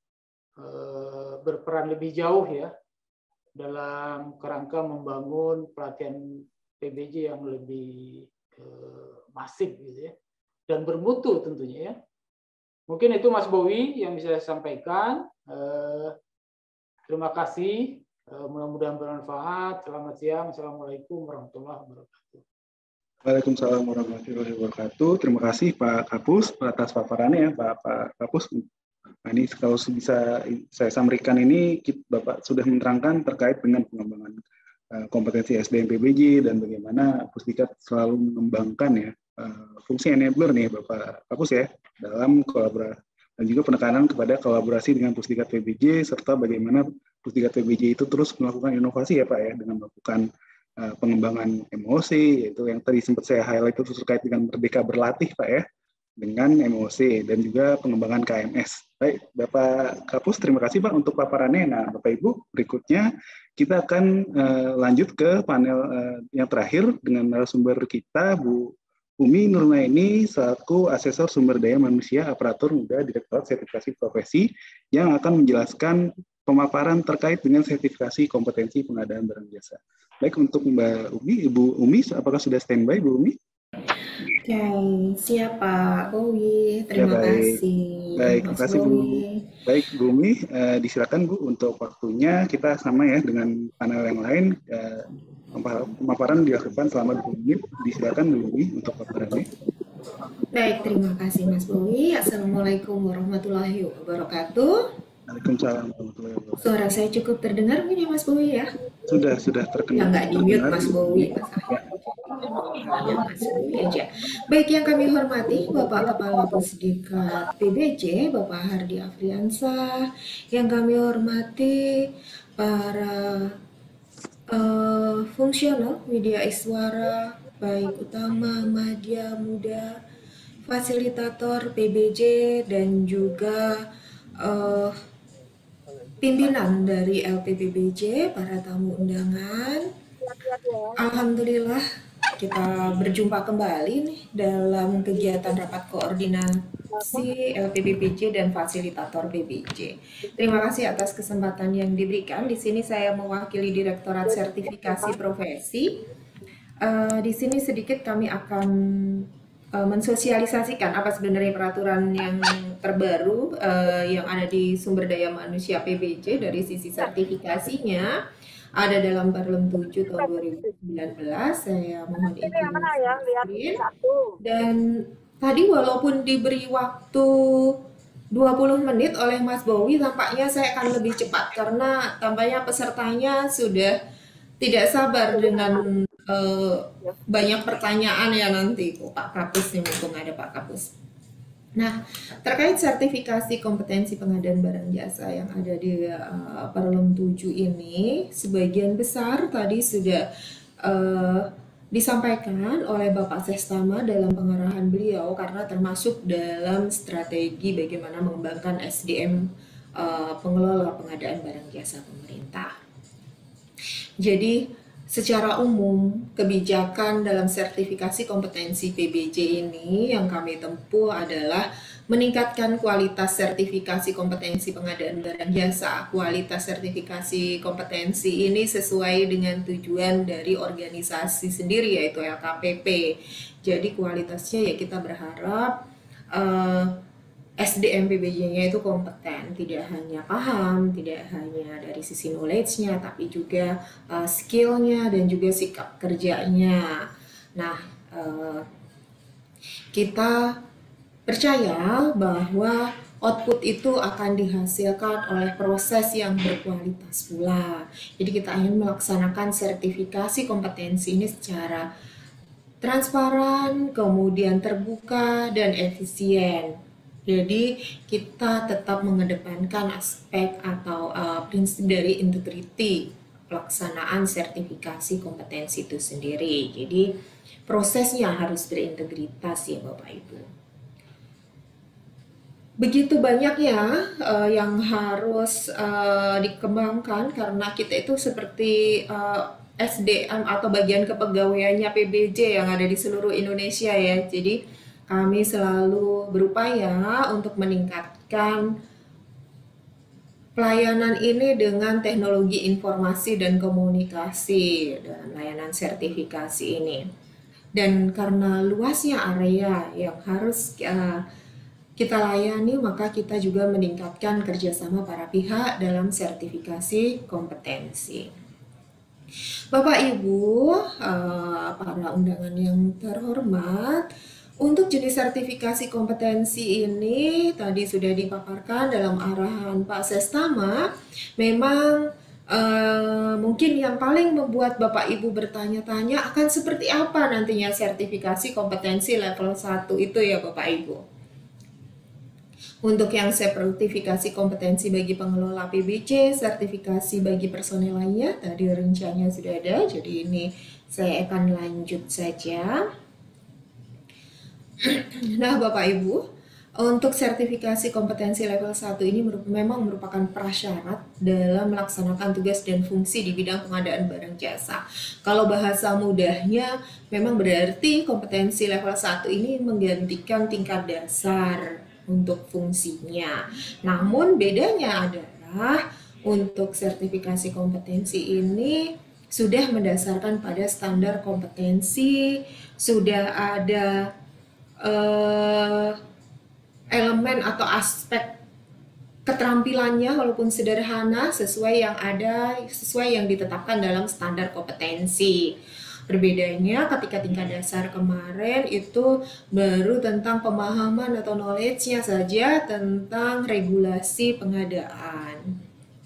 eh, berperan lebih jauh ya dalam kerangka membangun pelatihan P B J yang lebih eh, masif gitu ya, dan bermutu tentunya ya. Mungkin itu Mas Bowi yang bisa saya sampaikan. Eh, terima kasih, eh, mudah-mudahan bermanfaat. Selamat siang, Assalamualaikum warahmatullahi wabarakatuh. Waalaikumsalam warahmatullahi wabarakatuh. Terima kasih Pak Kapus atas paparannya ya Pak, Pak Kapus. Nah, ini kalau bisa saya sampaikan ini, Bapak sudah menerangkan terkait dengan pengembangan kompetensi S D M P B J dan bagaimana Pusdiklat selalu mengembangkan ya fungsi enabler nih Bapak Kapus ya dalam kolaborasi dan juga penekanan kepada kolaborasi dengan Pusdiklat P B J serta bagaimana Pusdiklat P B J itu terus melakukan inovasi ya Pak ya dengan melakukan uh, pengembangan M O C yaitu yang tadi sempat saya highlight itu terkait dengan Merdeka Berlatih Pak ya dengan M O C dan juga pengembangan K M S. Baik, Bapak Kapus, terima kasih Pak untuk paparannya. Nah, Bapak Ibu, berikutnya kita akan uh, lanjut ke panel uh, yang terakhir dengan narasumber kita, Bu Umi Nurnaini, selaku Asesor Sumber Daya Manusia Aparatur Muda Direktorat Sertifikasi Profesi, yang akan menjelaskan pemaparan terkait dengan sertifikasi kompetensi pengadaan barang jasa. Baik, untuk Mbak Umi, Ibu Umi, apakah sudah standby, Bu Umi? Oke, siap Pak Bowie. Ya, Terima baik. kasih Baik, Mas terima kasih Bu. Bowie. Baik, Bu Umi, eh, disilakan Bu untuk waktunya. Kita sama ya dengan panel yang lain. Eh, pemaparan dilakukan selama dua menit. Disilakan Bu Umi untuk paparannya. Baik, terima kasih Mas Bowie. Assalamualaikum warahmatullahi wabarakatuh. Waalaikumsalam warahmatullahi wabarakatuh. Suara saya cukup terdengar mungkin ya Mas Bowie ya? Sudah, sudah terkenal. Ya nggak di-mute Mas Bowie. Ya, Mas Bowie aja. Baik, yang kami hormati Bapak Kepala Pusdiklat P B J, Bapak Hardi Afriansah. Yang kami hormati para uh, fungsional media iswara, baik utama, madya, muda, fasilitator P B J, dan juga uh, pimpinan dari L P P B J, para tamu undangan. Alhamdulillah kita berjumpa kembali nih dalam kegiatan rapat koordinasi L P P B J dan fasilitator P B J. Terima kasih atas kesempatan yang diberikan. Di sini saya mewakili Direktorat Sertifikasi Profesi. Uh, di sini sedikit kami akan uh, mensosialisasikan apa sebenarnya peraturan yang terbaru uh, yang ada di sumber daya manusia P B J dari sisi sertifikasinya. Ada dalam Perlem tujuh tahun dua ribu sembilan belas. Saya mohon izin. Dan tadi walaupun diberi waktu dua puluh menit oleh Mas Bowie, tampaknya saya akan lebih cepat karena tampaknya pesertanya sudah tidak sabar dengan uh, banyak pertanyaan ya nanti. Oh, Pak Kapus nih, mumpung ada Pak Kapus. Nah, terkait sertifikasi kompetensi pengadaan barang jasa yang ada di uh, Perlem tujuh ini, sebagian besar tadi sudah uh, disampaikan oleh Bapak Sestama dalam pengarahan beliau karena termasuk dalam strategi bagaimana mengembangkan S D M uh, pengelola pengadaan barang jasa pemerintah. Jadi, secara umum, kebijakan dalam sertifikasi kompetensi P B J ini yang kami tempuh adalah meningkatkan kualitas sertifikasi kompetensi pengadaan barang jasa. Kualitas sertifikasi kompetensi ini sesuai dengan tujuan dari organisasi sendiri, yaitu L K P P. Jadi kualitasnya ya kita berharap uh, S D M P B J-nya itu kompeten, tidak hanya paham, tidak hanya dari sisi knowledge-nya, tapi juga uh, skill-nya dan juga sikap kerjanya. Nah, uh, kita percaya bahwa output itu akan dihasilkan oleh proses yang berkualitas pula. Jadi kita ingin melaksanakan sertifikasi kompetensi ini secara transparan, kemudian terbuka, dan efisien. Jadi kita tetap mengedepankan aspek atau uh, prinsip dari integriti pelaksanaan sertifikasi kompetensi itu sendiri. Jadi prosesnya harus berintegritas ya Bapak Ibu. Begitu banyaknya uh, yang harus uh, dikembangkan karena kita itu seperti uh, S D M atau bagian kepegawaiannya P B J yang ada di seluruh Indonesia ya. Jadi kami selalu berupaya untuk meningkatkan pelayanan ini dengan teknologi informasi dan komunikasi dalam layanan sertifikasi ini. Dan karena luasnya area yang harus uh, kita layani, maka kita juga meningkatkan kerjasama para pihak dalam sertifikasi kompetensi. Bapak Ibu, uh, para undangan yang terhormat, untuk jenis sertifikasi kompetensi ini tadi sudah dipaparkan dalam arahan Pak Sestama. Memang uh, mungkin yang paling membuat Bapak Ibu bertanya-tanya akan seperti apa nantinya sertifikasi kompetensi level satu itu ya Bapak Ibu. Untuk yang sertifikasi kompetensi bagi pengelola P B J, sertifikasi bagi personel lainnya, tadi rencanya sudah ada, jadi ini saya akan lanjut saja. Nah Bapak Ibu, untuk sertifikasi kompetensi level satu ini memang merupakan prasyarat dalam melaksanakan tugas dan fungsi di bidang pengadaan barang jasa. Kalau bahasa mudahnya, memang berarti kompetensi level satu ini menggantikan tingkat dasar untuk fungsinya. Namun bedanya adalah untuk sertifikasi kompetensi ini sudah mendasarkan pada standar kompetensi, sudah ada uh, elemen atau aspek keterampilannya walaupun sederhana sesuai yang ada, sesuai yang ditetapkan dalam standar kompetensi. Berbedanya ketika tingkat dasar kemarin itu baru tentang pemahaman atau knowledge-nya saja tentang regulasi pengadaan.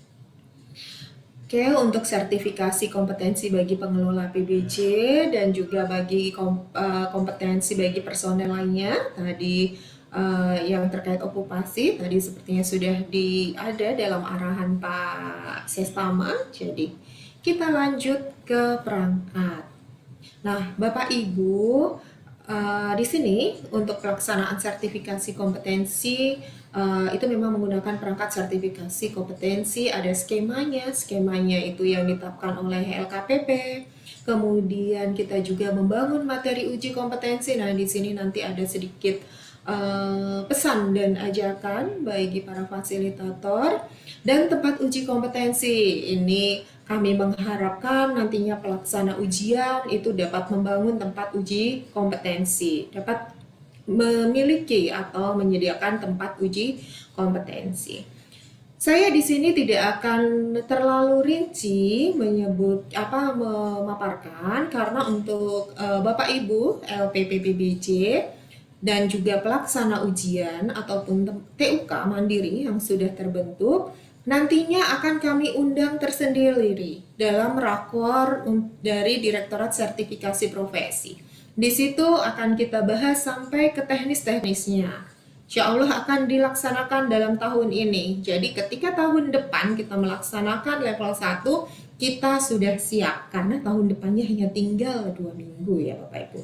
Oke, untuk sertifikasi kompetensi bagi pengelola P B J dan juga bagi kompetensi bagi personel lainnya tadi uh, yang terkait okupasi tadi sepertinya sudah di ada dalam arahan Pak Sestama. Jadi kita lanjut ke perangkat. Nah, Bapak Ibu, uh, di sini untuk pelaksanaan sertifikasi kompetensi uh, itu memang menggunakan perangkat sertifikasi kompetensi, ada skemanya, skemanya itu yang ditetapkan oleh L K P P. Kemudian kita juga membangun materi uji kompetensi. Nah, di sini nanti ada sedikit uh, pesan dan ajakan bagi para fasilitator dan tempat uji kompetensi. Ini kami mengharapkan nantinya pelaksana ujian itu dapat membangun tempat uji kompetensi, dapat memiliki atau menyediakan tempat uji kompetensi. Saya di sini tidak akan terlalu rinci menyebut apa memaparkan karena untuk uh, Bapak Ibu L P P B B J dan juga pelaksana ujian ataupun T U K mandiri yang sudah terbentuk nantinya akan kami undang tersendiri dalam rakor dari Direktorat Sertifikasi Profesi. Di situ akan kita bahas sampai ke teknis-teknisnya. Insya Allah akan dilaksanakan dalam tahun ini. Jadi ketika tahun depan kita melaksanakan level satu, kita sudah siap. Karena tahun depannya hanya tinggal dua minggu ya Bapak Ibu.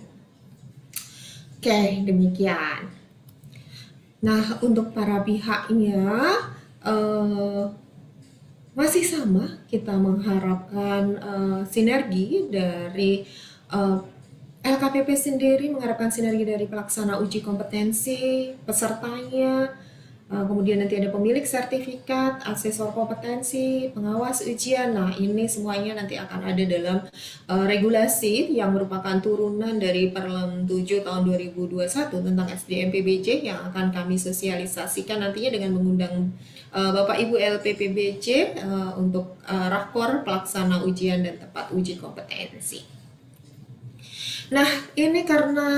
Oke, demikian. Nah, untuk para pihaknya, Uh, masih sama kita mengharapkan uh, sinergi dari uh, L K P P sendiri, mengharapkan sinergi dari pelaksana uji kompetensi, pesertanya, uh, kemudian nanti ada pemilik sertifikat, asesor kompetensi, pengawas ujian. Nah, ini semuanya nanti akan ada dalam uh, regulasi yang merupakan turunan dari Perlem tujuh tahun dua ribu dua puluh satu tentang S D M P B J yang akan kami sosialisasikan nantinya dengan mengundang Uh, Bapak Ibu L P P B J uh, untuk uh, rakor pelaksana ujian dan tempat uji kompetensi. Nah, ini karena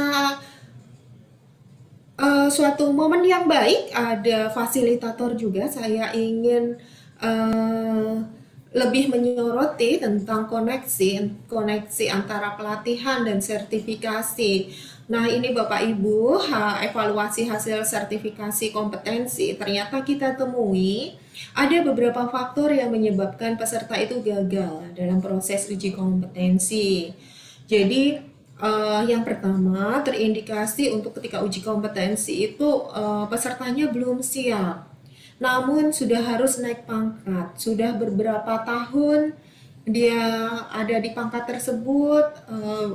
uh, suatu momen yang baik, ada fasilitator juga, saya ingin uh, lebih menyoroti tentang koneksi, koneksi antara pelatihan dan sertifikasi. Nah, ini Bapak Ibu, evaluasi hasil sertifikasi kompetensi, ternyata kita temui ada beberapa faktor yang menyebabkan peserta itu gagal dalam proses uji kompetensi. Jadi, uh, yang pertama terindikasi untuk ketika uji kompetensi itu uh, pesertanya belum siap. Namun sudah harus naik pangkat, sudah beberapa tahun dia ada di pangkat tersebut, uh,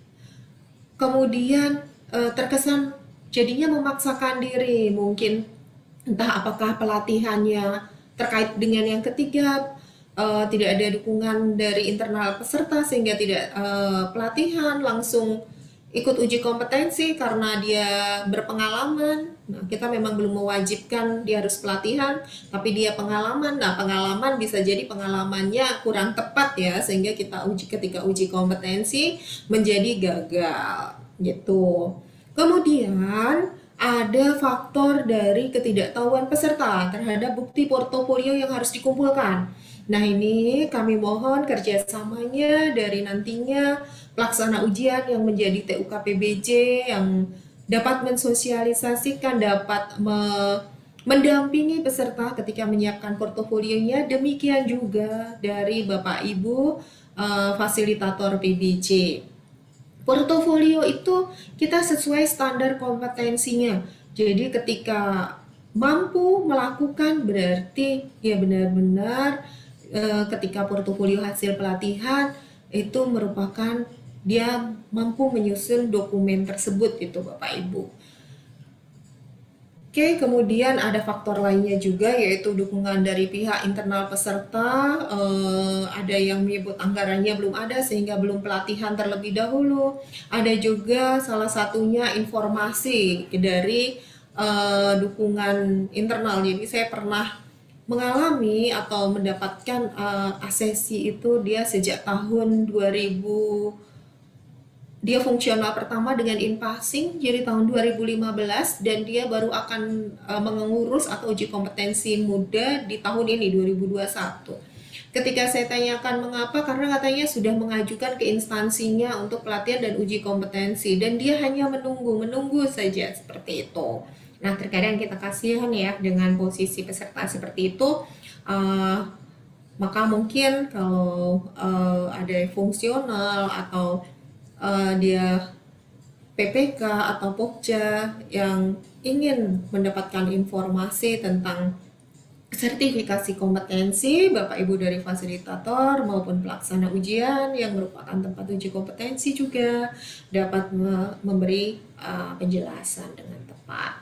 kemudian uh, terkesan jadinya memaksakan diri, mungkin entah apakah pelatihannya terkait dengan yang ketiga, uh, tidak ada dukungan dari internal peserta sehingga tidak uh, pelatihan langsung ikut uji kompetensi karena dia berpengalaman. Nah, kita memang belum mewajibkan dia harus pelatihan, tapi dia pengalaman. Nah, pengalaman bisa jadi pengalamannya kurang tepat ya, sehingga kita uji ketika uji kompetensi menjadi gagal gitu. Kemudian ada faktor dari ketidaktahuan peserta terhadap bukti portofolio yang harus dikumpulkan. Nah, ini kami mohon kerjasamanya dari nantinya pelaksana ujian yang menjadi T U K P B J yang dapat mensosialisasikan, dapat me mendampingi peserta ketika menyiapkan portofolionya. Demikian juga dari Bapak Ibu uh, fasilitator P B J. Portofolio itu kita sesuai standar kompetensinya. Jadi ketika mampu melakukan berarti ya benar-benar uh, ketika portofolio hasil pelatihan itu merupakan dia mampu menyusun dokumen tersebut itu Bapak Ibu. Oke, kemudian ada faktor lainnya juga yaitu dukungan dari pihak internal peserta. Eh, ada yang menyebut anggarannya belum ada sehingga belum pelatihan terlebih dahulu. Ada juga salah satunya informasi dari eh, dukungan internal. Jadi saya pernah mengalami atau mendapatkan eh, asesi itu dia sejak tahun dua ribu. Dia fungsional pertama dengan in-passing jadi tahun dua ribu lima belas dan dia baru akan uh, mengurus atau uji kompetensi muda di tahun ini dua ribu dua puluh satu. Ketika saya tanyakan mengapa, karena katanya sudah mengajukan ke instansinya untuk pelatihan dan uji kompetensi dan dia hanya menunggu-menunggu saja seperti itu. Nah, terkadang kita kasihan ya dengan posisi peserta seperti itu. Uh, maka mungkin kalau uh, ada fungsional atau Uh, dia P P K atau Pokja yang ingin mendapatkan informasi tentang sertifikasi kompetensi, Bapak Ibu dari fasilitator maupun pelaksana ujian yang merupakan tempat uji kompetensi juga dapat me memberi uh, penjelasan dengan tepat.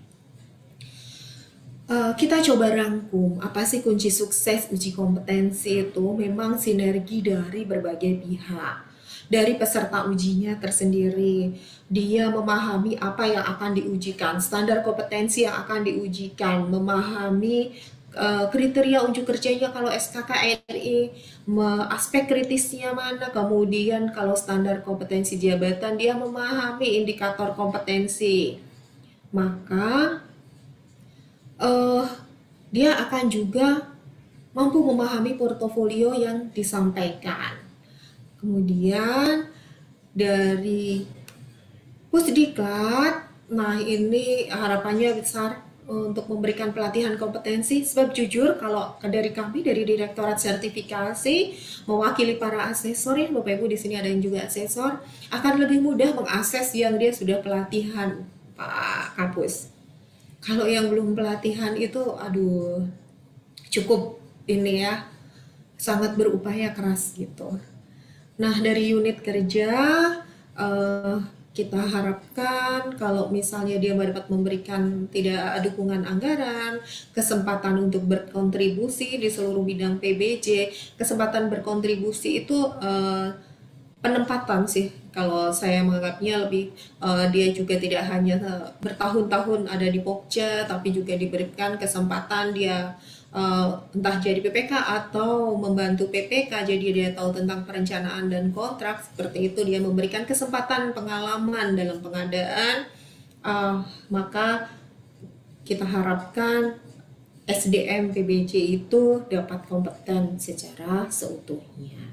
Uh, kita coba rangkum apa sih kunci sukses uji kompetensi itu. Memang sinergi dari berbagai pihak. Dari peserta ujinya tersendiri, dia memahami apa yang akan diujikan, standar kompetensi yang akan diujikan, memahami uh, kriteria unjuk kerjanya kalau S K K N I, aspek kritisnya mana, kemudian kalau standar kompetensi jabatan dia memahami indikator kompetensi, maka uh, dia akan juga mampu memahami portofolio yang disampaikan. Kemudian dari Pusdiklat, nah ini harapannya besar untuk memberikan pelatihan kompetensi, sebab jujur kalau dari kami dari Direktorat Sertifikasi mewakili para asesor ya Bapak Ibu, di sini ada yang juga asesor, akan lebih mudah mengakses yang dia sudah pelatihan Pak Kapus. Kalau yang belum pelatihan itu aduh cukup ini ya, sangat berupaya keras gitu. Nah, dari unit kerja uh, kita harapkan kalau misalnya dia dapat memberikan tidak dukungan anggaran, kesempatan untuk berkontribusi di seluruh bidang P B J, kesempatan berkontribusi itu uh, penempatan sih. Kalau saya menganggapnya lebih uh, dia juga tidak hanya bertahun-tahun ada di Pokja, tapi juga diberikan kesempatan dia Uh, entah jadi P P K atau membantu P P K, jadi dia tahu tentang perencanaan dan kontrak, seperti itu dia memberikan kesempatan pengalaman dalam pengadaan, uh, maka kita harapkan S D M P B J itu dapat kompeten secara seutuhnya.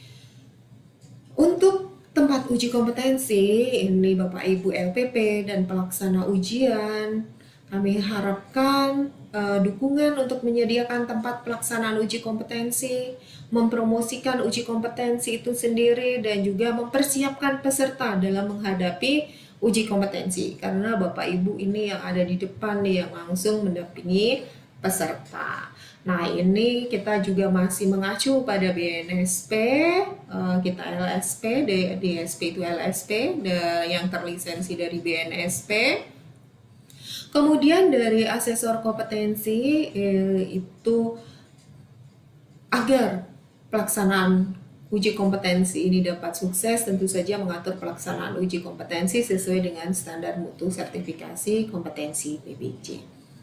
Untuk tempat uji kompetensi, ini Bapak Ibu L P P dan pelaksana ujian, kami harapkan uh, dukungan untuk menyediakan tempat pelaksanaan uji kompetensi, mempromosikan uji kompetensi itu sendiri, dan juga mempersiapkan peserta dalam menghadapi uji kompetensi. Karena Bapak Ibu ini yang ada di depan nih, yang langsung mendampingi peserta. Nah, ini kita juga masih mengacu pada B N S P, uh, kita L S P, D S P itu L S P, yang terlisensi dari B N S P. Kemudian dari asesor kompetensi eh, itu agar pelaksanaan uji kompetensi ini dapat sukses, tentu saja mengatur pelaksanaan uji kompetensi sesuai dengan standar mutu sertifikasi kompetensi P B J.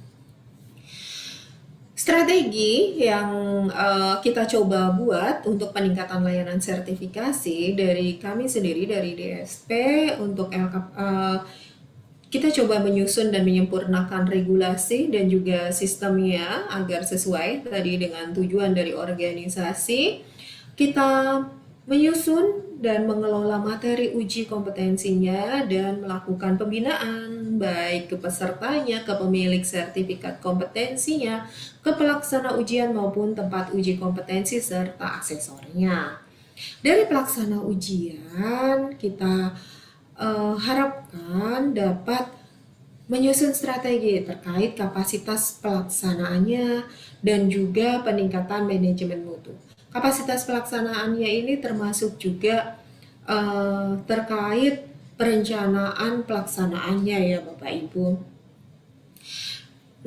Strategi yang uh, kita coba buat untuk peningkatan layanan sertifikasi dari kami sendiri dari D S P untuk L K P, uh, kita coba menyusun dan menyempurnakan regulasi dan juga sistemnya agar sesuai tadi dengan tujuan dari organisasi. Kita menyusun dan mengelola materi uji kompetensinya dan melakukan pembinaan baik ke pesertanya, ke pemilik sertifikat kompetensinya, ke pelaksana ujian maupun tempat uji kompetensi serta aksesornya. Dari pelaksana ujian kita Uh, harapkan dapat menyusun strategi terkait kapasitas pelaksanaannya dan juga peningkatan manajemen mutu. Kapasitas pelaksanaannya ini termasuk juga uh, terkait perencanaan pelaksanaannya ya Bapak Ibu.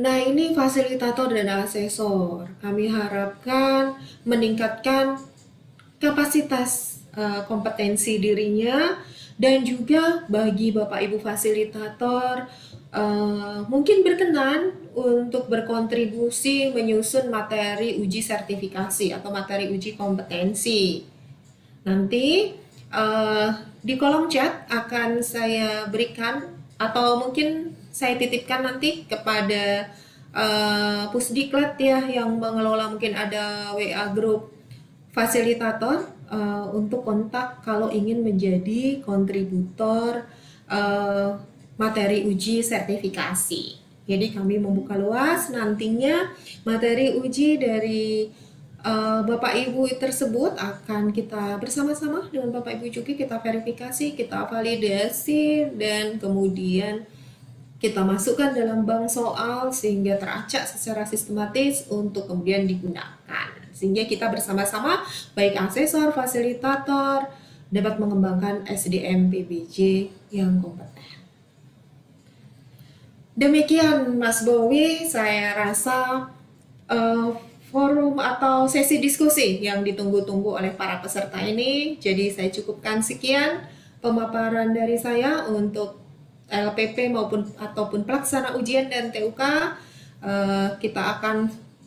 Nah, ini fasilitator dan asesor. Kami harapkan meningkatkan kapasitas uh, kompetensi dirinya, dan juga bagi Bapak Ibu fasilitator uh, mungkin berkenan untuk berkontribusi menyusun materi uji sertifikasi atau materi uji kompetensi. Nanti uh, di kolom chat akan saya berikan, atau mungkin saya titipkan nanti kepada uh, Pusdiklat ya, yang mengelola, mungkin ada W A group fasilitator uh, untuk kontak kalau ingin menjadi kontributor uh, materi uji sertifikasi. Jadi kami membuka luas, nantinya materi uji dari uh, Bapak Ibu tersebut akan kita bersama-sama dengan Bapak Ibu juga kita verifikasi, kita validasi, dan kemudian kita masukkan dalam bank soal sehingga teracak secara sistematis untuk kemudian digunakan. Sehingga kita bersama-sama, baik asesor, fasilitator, dapat mengembangkan S D M P B J yang kompeten. Demikian Mas Bowie, saya rasa uh, forum atau sesi diskusi yang ditunggu-tunggu oleh para peserta ini. Jadi saya cukupkan sekian pemaparan dari saya untuk L P P maupun ataupun pelaksana ujian dan T U K. Uh, kita akan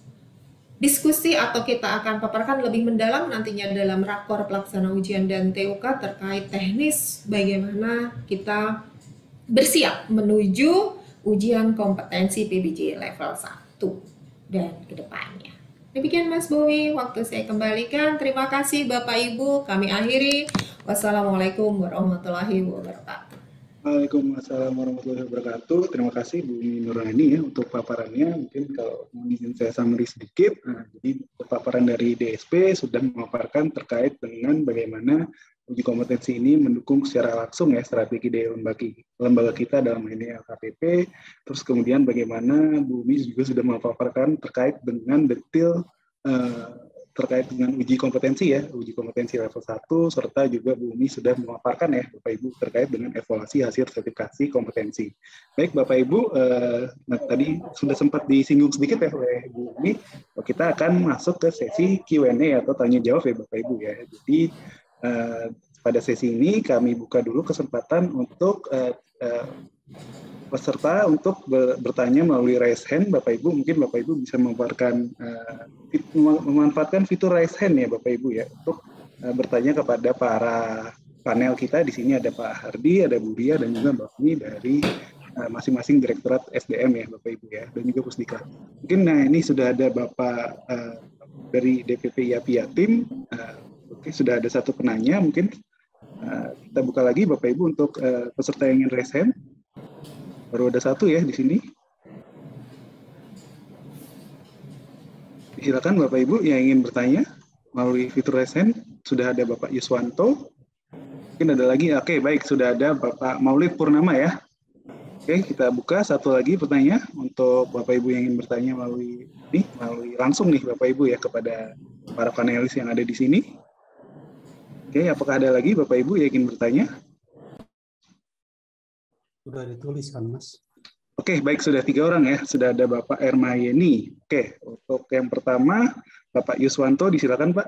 diskusi atau kita akan paparkan lebih mendalam nantinya dalam rakor pelaksana ujian dan T U K terkait teknis bagaimana kita bersiap menuju ujian kompetensi P B J level satu dan kedepannya. Demikian Mas Bowie, waktu saya kembalikan. Terima kasih Bapak Ibu, kami akhiri. Wassalamualaikum warahmatullahi wabarakatuh. Waalaikumsalam warahmatullahi wabarakatuh. Terima kasih Bu Nurani ya untuk paparannya. Mungkin kalau mau izin saya summary sedikit. Nah, jadi paparan dari D S P sudah memaparkan terkait dengan bagaimana uji kompetensi ini mendukung secara langsung ya strategi dari lembaga, lembaga kita dalam ini L K P P. Terus kemudian bagaimana Bu Mi juga sudah memaparkan terkait dengan detail uh, terkait dengan uji kompetensi ya, uji kompetensi level satu, serta juga Bu Umi sudah memaparkan ya Bapak Ibu terkait dengan evaluasi hasil sertifikasi kompetensi. Baik Bapak Ibu, eh, nah, tadi sudah sempat disinggung sedikit ya oleh Bu Umi, kita akan masuk ke sesi Q and A atau tanya jawab ya Bapak Ibu ya. Jadi eh, pada sesi ini kami buka dulu kesempatan untuk eh, eh, peserta untuk bertanya melalui raise hand. Bapak Ibu, mungkin Bapak Ibu bisa memaparkan, uh, memanfaatkan fitur raise hand ya Bapak Ibu ya, untuk uh, bertanya kepada para panel kita. Di sini ada Pak Hardi, ada Bu Ria, dan juga Mbak Mi dari uh, masing-masing Direktorat S D M ya Bapak Ibu ya, dan juga Pusdiklat. Mungkin nah ini sudah ada Bapak uh, dari D P P I A P I Jatim, uh, oke sudah ada satu penanya, mungkin uh, kita buka lagi Bapak Ibu untuk uh, peserta yang ingin raise hand. Baru ada satu ya di sini. Silakan Bapak Ibu yang ingin bertanya melalui fitur raise hand. Sudah ada Bapak Yuswanto. Mungkin ada lagi. Oke, baik, sudah ada Bapak Maulid Purnama ya. Oke, kita buka satu lagi pertanyaan untuk Bapak Ibu yang ingin bertanya melalui ini, melalui langsung nih Bapak Ibu ya kepada para panelis yang ada di sini. Oke, apakah ada lagi Bapak Ibu yang ingin bertanya? Sudah ditulis kan, Mas? Oke, baik, sudah tiga orang ya. Sudah ada Bapak Ermayeni. Oke, untuk yang pertama, Bapak Yuswanto, disilakan Pak.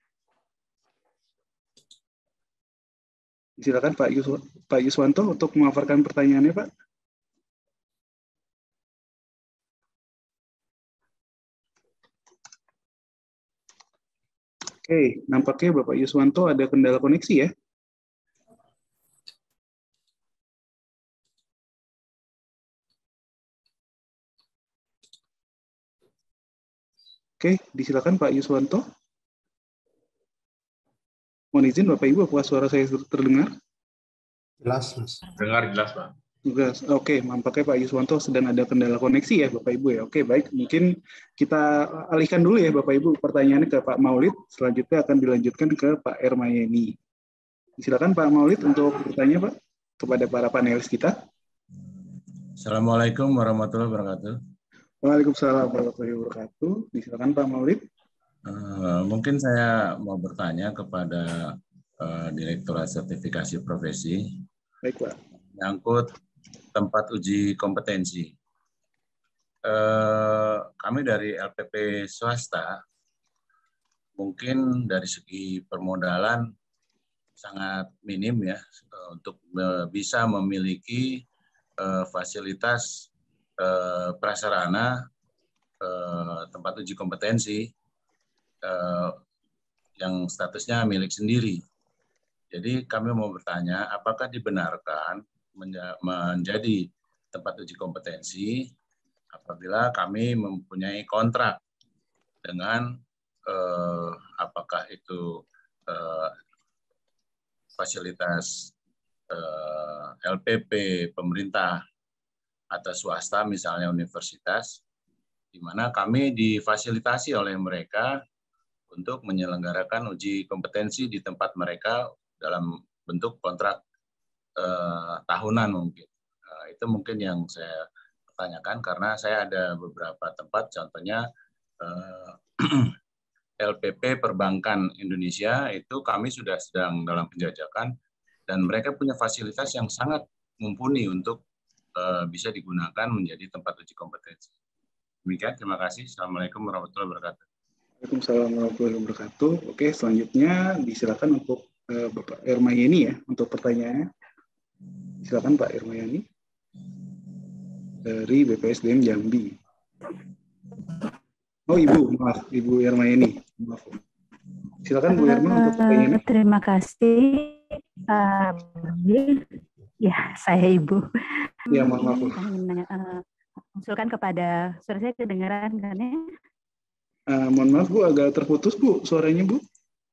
Disilakan Pak, Yus Pak Yuswanto untuk memaparkan pertanyaannya, Pak. Oke, nampaknya Bapak Yuswanto ada kendala koneksi ya. Oke, disilakan Pak Yuswanto. Mohon izin Bapak Ibu, apakah suara saya terdengar? Jelas, Mas. Dengar jelas, Pak. Jelas. Oke, nampaknya Pak Yuswanto sedang ada kendala koneksi ya Bapak Ibu ya. Oke, baik. Mungkin kita alihkan dulu ya Bapak Ibu pertanyaannya ke Pak Maulid. Selanjutnya akan dilanjutkan ke Pak Ermayeni. Silakan Pak Maulid untuk bertanya Pak kepada para panelis kita. Assalamualaikum warahmatullahi wabarakatuh. Waalaikumsalam warahmatullahi wabarakatuh. Disilakan Pak Maulid. Uh, mungkin saya mau bertanya kepada uh, Direktorat Sertifikasi Profesi. Baik Pak. Menyangkut tempat uji kompetensi. eh, kami dari L P P swasta, mungkin dari segi permodalan sangat minim ya, untuk bisa memiliki eh, fasilitas eh, prasarana eh, tempat uji kompetensi eh, yang statusnya milik sendiri. Jadi kami mau bertanya, apakah dibenarkan menja menjadi tempat uji kompetensi apabila kami mempunyai kontrak dengan eh, apakah itu eh, fasilitas eh, L P P, pemerintah, atau swasta, misalnya universitas, di mana kami difasilitasi oleh mereka untuk menyelenggarakan uji kompetensi di tempat mereka dalam bentuk kontrak eh, tahunan mungkin. Nah, itu mungkin yang saya pertanyakan, karena saya ada beberapa tempat, contohnya eh, L P P Perbankan Indonesia, itu kami sudah sedang dalam penjajakan, dan mereka punya fasilitas yang sangat mumpuni untuk uh, bisa digunakan menjadi tempat uji kompetensi. Demikian, terima kasih. Assalamualaikum warahmatullahi wabarakatuh. Waalaikumsalam warahmatullahi wabarakatuh. Oke, selanjutnya disilakan untuk uh, Bapak Ermayeni ya untuk pertanyaannya. Silakan Pak Ermayeni dari B P S D M Jambi. Oh, Ibu, maaf, Ibu Ermayeni. Maaf. Silakan Bu Erma untuk pertanyaannya. Uh, terima kasih. Uh, ya, saya Ibu. Ya, mohon maaf. Kami ingin menanya, uh, mengusulkan kepada, suara saya kedengaran kan ya? Uh, mohon maaf Bu, agak terputus Bu, suaranya Bu.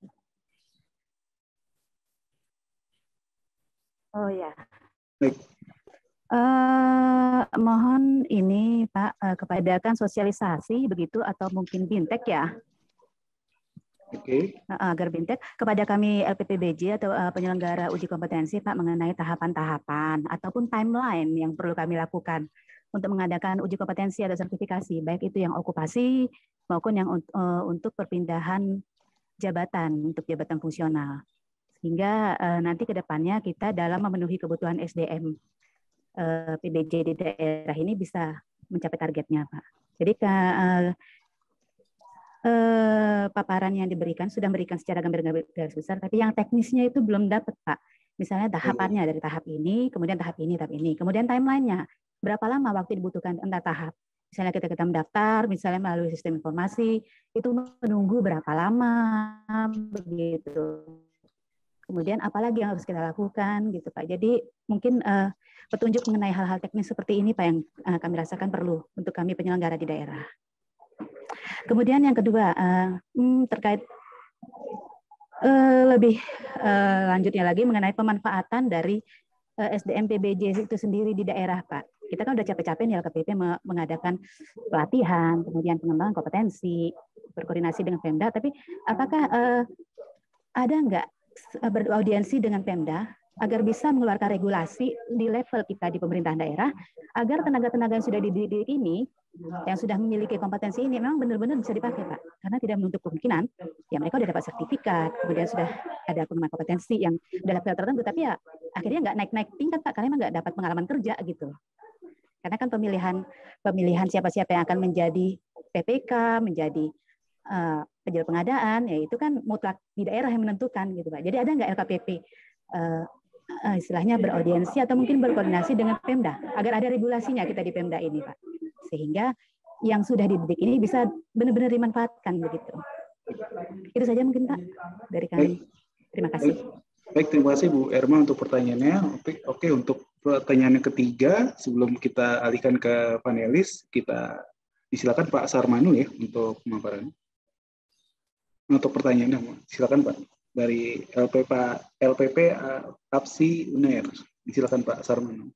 Oh ya. Baik. Uh, mohon ini Pak, uh, kepada kan sosialisasi begitu atau mungkin bintek ya? Oke. Okay. Uh, agar bintek kepada kami L P P B J atau uh, penyelenggara uji kompetensi Pak, mengenai tahapan-tahapan ataupun timeline yang perlu kami lakukan untuk mengadakan uji kompetensi atau sertifikasi, baik itu yang okupasi maupun yang uh, untuk perpindahan jabatan untuk jabatan fungsional, sehingga uh, nanti ke depannya kita dalam memenuhi kebutuhan S D M uh, P B J di daerah ini bisa mencapai targetnya Pak. Jadi ke, uh, uh, paparan yang diberikan sudah memberikan secara gambar garis besar, tapi yang teknisnya itu belum dapat Pak. Misalnya tahapannya dari tahap ini, kemudian tahap ini, tahap ini, kemudian timelinenya. Berapa lama waktu dibutuhkan antar tahap? Misalnya kita kita mendaftar, misalnya melalui sistem informasi, itu menunggu berapa lama, begitu. Kemudian apalagi yang harus kita lakukan, gitu Pak. Jadi mungkin uh, petunjuk mengenai hal-hal teknis seperti ini Pak yang uh, kami rasakan perlu untuk kami penyelenggara di daerah. Kemudian yang kedua, uh, hmm, terkait uh, lebih uh, lanjutnya lagi mengenai pemanfaatan dari uh, S D M P B J itu sendiri di daerah Pak. Kita kan udah capek-capek nih L K P P mengadakan pelatihan, kemudian pengembangan kompetensi, berkoordinasi dengan Pemda, tapi apakah uh, ada nggak beraudiensi dengan Pemda agar bisa mengeluarkan regulasi di level kita di pemerintahan daerah, agar tenaga-tenaga yang sudah dididik ini, yang sudah memiliki kompetensi ini memang benar-benar bisa dipakai Pak, karena tidak menutup kemungkinan ya mereka sudah dapat sertifikat, kemudian sudah ada pengembangan kompetensi yang sudah level tertentu, tapi ya akhirnya nggak naik-naik tingkat Pak, karena memang nggak dapat pengalaman kerja gitu. Karena kan pemilihan pemilihan siapa-siapa yang akan menjadi P P K, menjadi uh, penjual pengadaan, ya itu kan mutlak di daerah yang menentukan gitu Pak. Jadi ada nggak L K P P uh, uh, istilahnya beraudiensi atau mungkin berkoordinasi dengan Pemda agar ada regulasinya kita di Pemda ini Pak, sehingga yang sudah dididik ini bisa benar-benar dimanfaatkan begitu. Itu saja mungkin Pak dari kami. Terima kasih. Baik, terima kasih Bu Erma untuk pertanyaannya. Oke, oke untuk pertanyaan yang ketiga, sebelum kita alihkan ke panelis, kita disilakan Pak Sarmanu ya untuk pemaparan. Untuk pertanyaannya, silakan Pak dari L P P L P P A P S I U N E R. Disilakan Pak Sarmanu.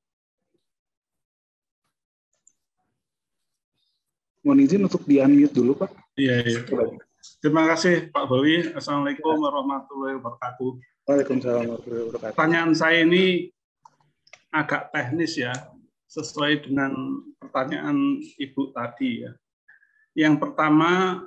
Mohon izin untuk di-unmute dulu Pak. Iya, iya. Terima kasih Pak Bowi. Assalamualaikum warahmatullahi wabarakatuh. Waalaikumsalam warahmatullahi wabarakatuh. Pertanyaan saya ini agak teknis ya, sesuai dengan pertanyaan Ibu tadi ya. Yang pertama,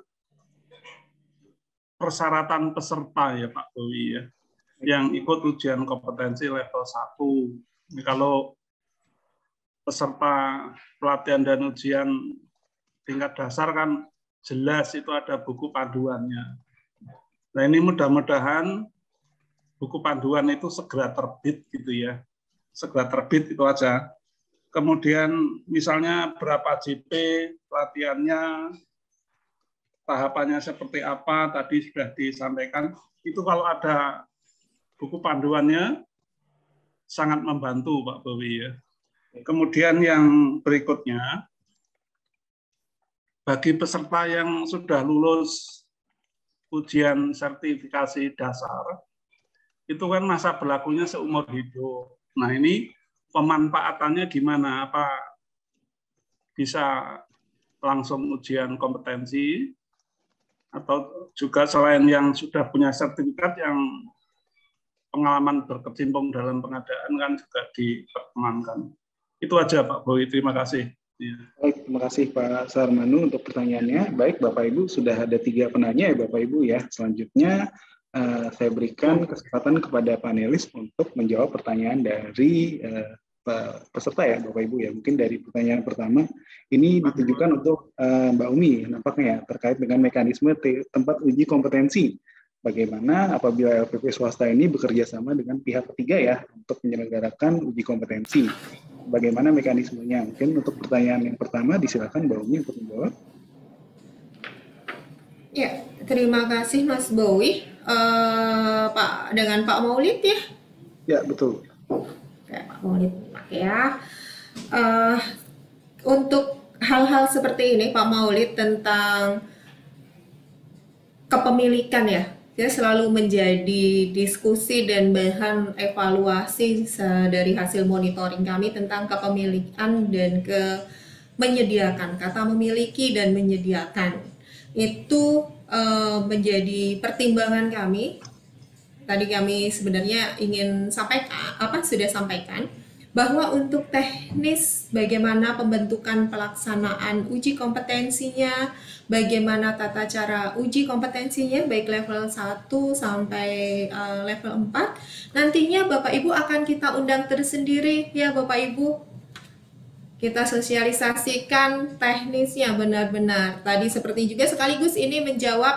persyaratan peserta ya Pak Bowi ya, yang ikut ujian kompetensi level satu. Kalau peserta pelatihan dan ujian tingkat dasar kan jelas itu ada buku panduannya. Nah ini mudah-mudahan buku panduan itu segera terbit gitu ya, segera terbit itu aja. Kemudian misalnya berapa J P pelatihannya, tahapannya seperti apa tadi sudah disampaikan. Itu kalau ada buku panduannya sangat membantu Pak Bowi ya. Kemudian yang berikutnya, bagi peserta yang sudah lulus ujian sertifikasi dasar, itu kan masa berlakunya seumur hidup. Nah ini pemanfaatannya gimana? Apa bisa langsung ujian kompetensi, atau juga selain yang sudah punya sertifikat yang pengalaman berkecimpung dalam pengadaan kan juga diperkenankan. Itu aja Pak Bowi, terima kasih. Ya. Baik, terima kasih Pak Sarmanu untuk pertanyaannya. Baik, Bapak Ibu, sudah ada tiga penanya ya Bapak Ibu ya. Selanjutnya uh, saya berikan kesempatan kepada panelis untuk menjawab pertanyaan dari uh, peserta ya Bapak Ibu ya. Mungkin dari pertanyaan pertama, ini ditujukan untuk uh, Mbak Umi, nampaknya ya, terkait dengan mekanisme tempat uji kompetensi. Bagaimana apabila L P P swasta ini bekerja sama dengan pihak ketiga ya untuk menyelenggarakan uji kompetensi. Bagaimana mekanismenya? Mungkin untuk pertanyaan yang pertama disilakan Mbak Umi untuk menjawab. Ya, terima kasih Mas Bowi. Uh, Pak dengan Pak Maulid ya? Ya, betul. Oke, Pak Maulid pakai ya. Uh, untuk hal-hal seperti ini Pak Maulid tentang kepemilikan ya. Ya, selalu menjadi diskusi dan bahan evaluasi dari hasil monitoring kami tentang kepemilikan dan ke menyediakan. Kata memiliki dan menyediakan itu uh, menjadi pertimbangan kami. Tadi kami sebenarnya ingin sampaikan, apa sudah sampaikan, bahwa untuk teknis bagaimana pembentukan pelaksanaan uji kompetensinya, bagaimana tata cara uji kompetensinya baik level satu sampai uh, level empat, nantinya Bapak Ibu akan kita undang tersendiri ya Bapak Ibu. Kita sosialisasikan teknisnya benar-benar. Tadi seperti juga sekaligus ini menjawab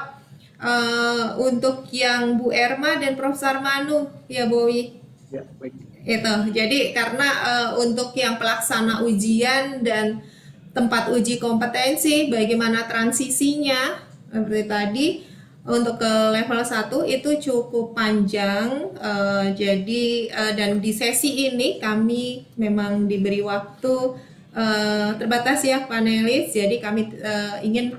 uh, untuk yang Bu Erma dan Profesor Manu ya Bowi. Ya, baik. Itu. Jadi karena uh, untuk yang pelaksana ujian dan tempat uji kompetensi, bagaimana transisinya, seperti tadi, untuk ke level satu itu cukup panjang, uh, jadi uh, dan di sesi ini kami memang diberi waktu uh, terbatas ya panelis, jadi kami uh, ingin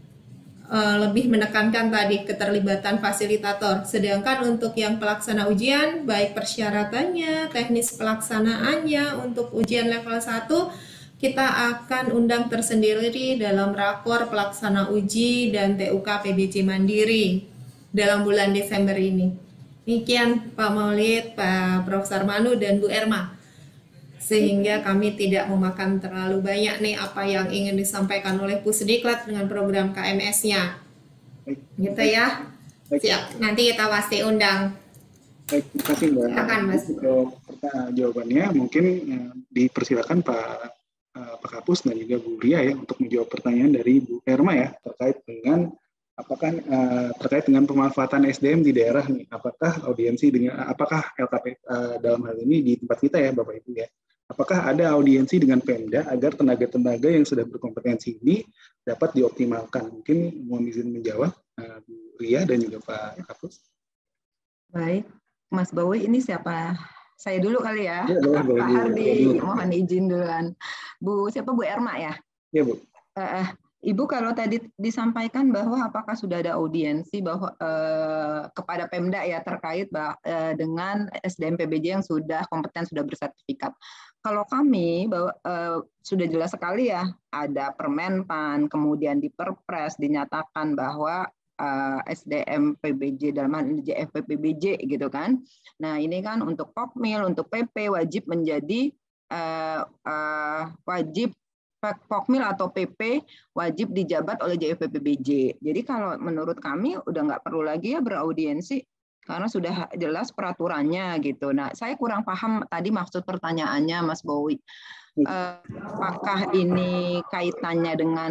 uh, lebih menekankan tadi keterlibatan fasilitator, sedangkan untuk yang pelaksana ujian, baik persyaratannya, teknis pelaksanaannya, untuk ujian level satu, kita akan undang tersendiri dalam rakor pelaksana uji dan T U K P B J Mandiri dalam bulan Desember ini. Demikian Pak Maulid, Pak Profesor Manu, dan Bu Erma. Sehingga kami tidak memakan terlalu banyak nih apa yang ingin disampaikan oleh Pusdiklat dengan program K M S-nya. Gitu ya. Siap, nanti kita pasti undang. Baik, terima kasih Mbak. Silakan Mas. Untuk pertanyaan jawabannya mungkin ya, dipersilakan Pak Pak Kapus dan juga Bu Ria ya untuk menjawab pertanyaan dari Bu Erma ya terkait dengan apakah uh, terkait dengan pemanfaatan S D M di daerah nih, apakah audiensi dengan apakah L K P uh, dalam hal ini di tempat kita ya Bapak Ibu ya, apakah ada audiensi dengan Pemda agar tenaga-tenaga yang sudah berkompetensi ini dapat dioptimalkan? Mungkin mohon izin menjawab uh, Bu Ria dan juga Pak Kapus. Baik, Mas Bowi, ini siapa? Saya dulu kali ya, ya boleh, boleh, Pak Hardi, mohon izin duluan. Bu, siapa Bu Erma ya? Iya Bu. Uh, Ibu kalau tadi disampaikan bahwa apakah sudah ada audiensi bahwa uh, kepada Pemda ya terkait bah, uh, dengan S D M P B J yang sudah kompeten, sudah bersertifikat. Kalau kami bahwa uh, sudah jelas sekali ya, ada Permenpan, kemudian di Perpres dinyatakan bahwa Uh, S D M P B J dalam hal ini J F P P B J gitu kan. Nah ini kan untuk Pokmil, untuk P P wajib menjadi uh, uh, wajib Pokmil atau P P wajib dijabat oleh J F P P B J. Jadi kalau menurut kami udah nggak perlu lagi ya beraudiensi karena sudah jelas peraturannya gitu. Nah saya kurang paham tadi maksud pertanyaannya Mas Bowi. Uh, apakah ini kaitannya dengan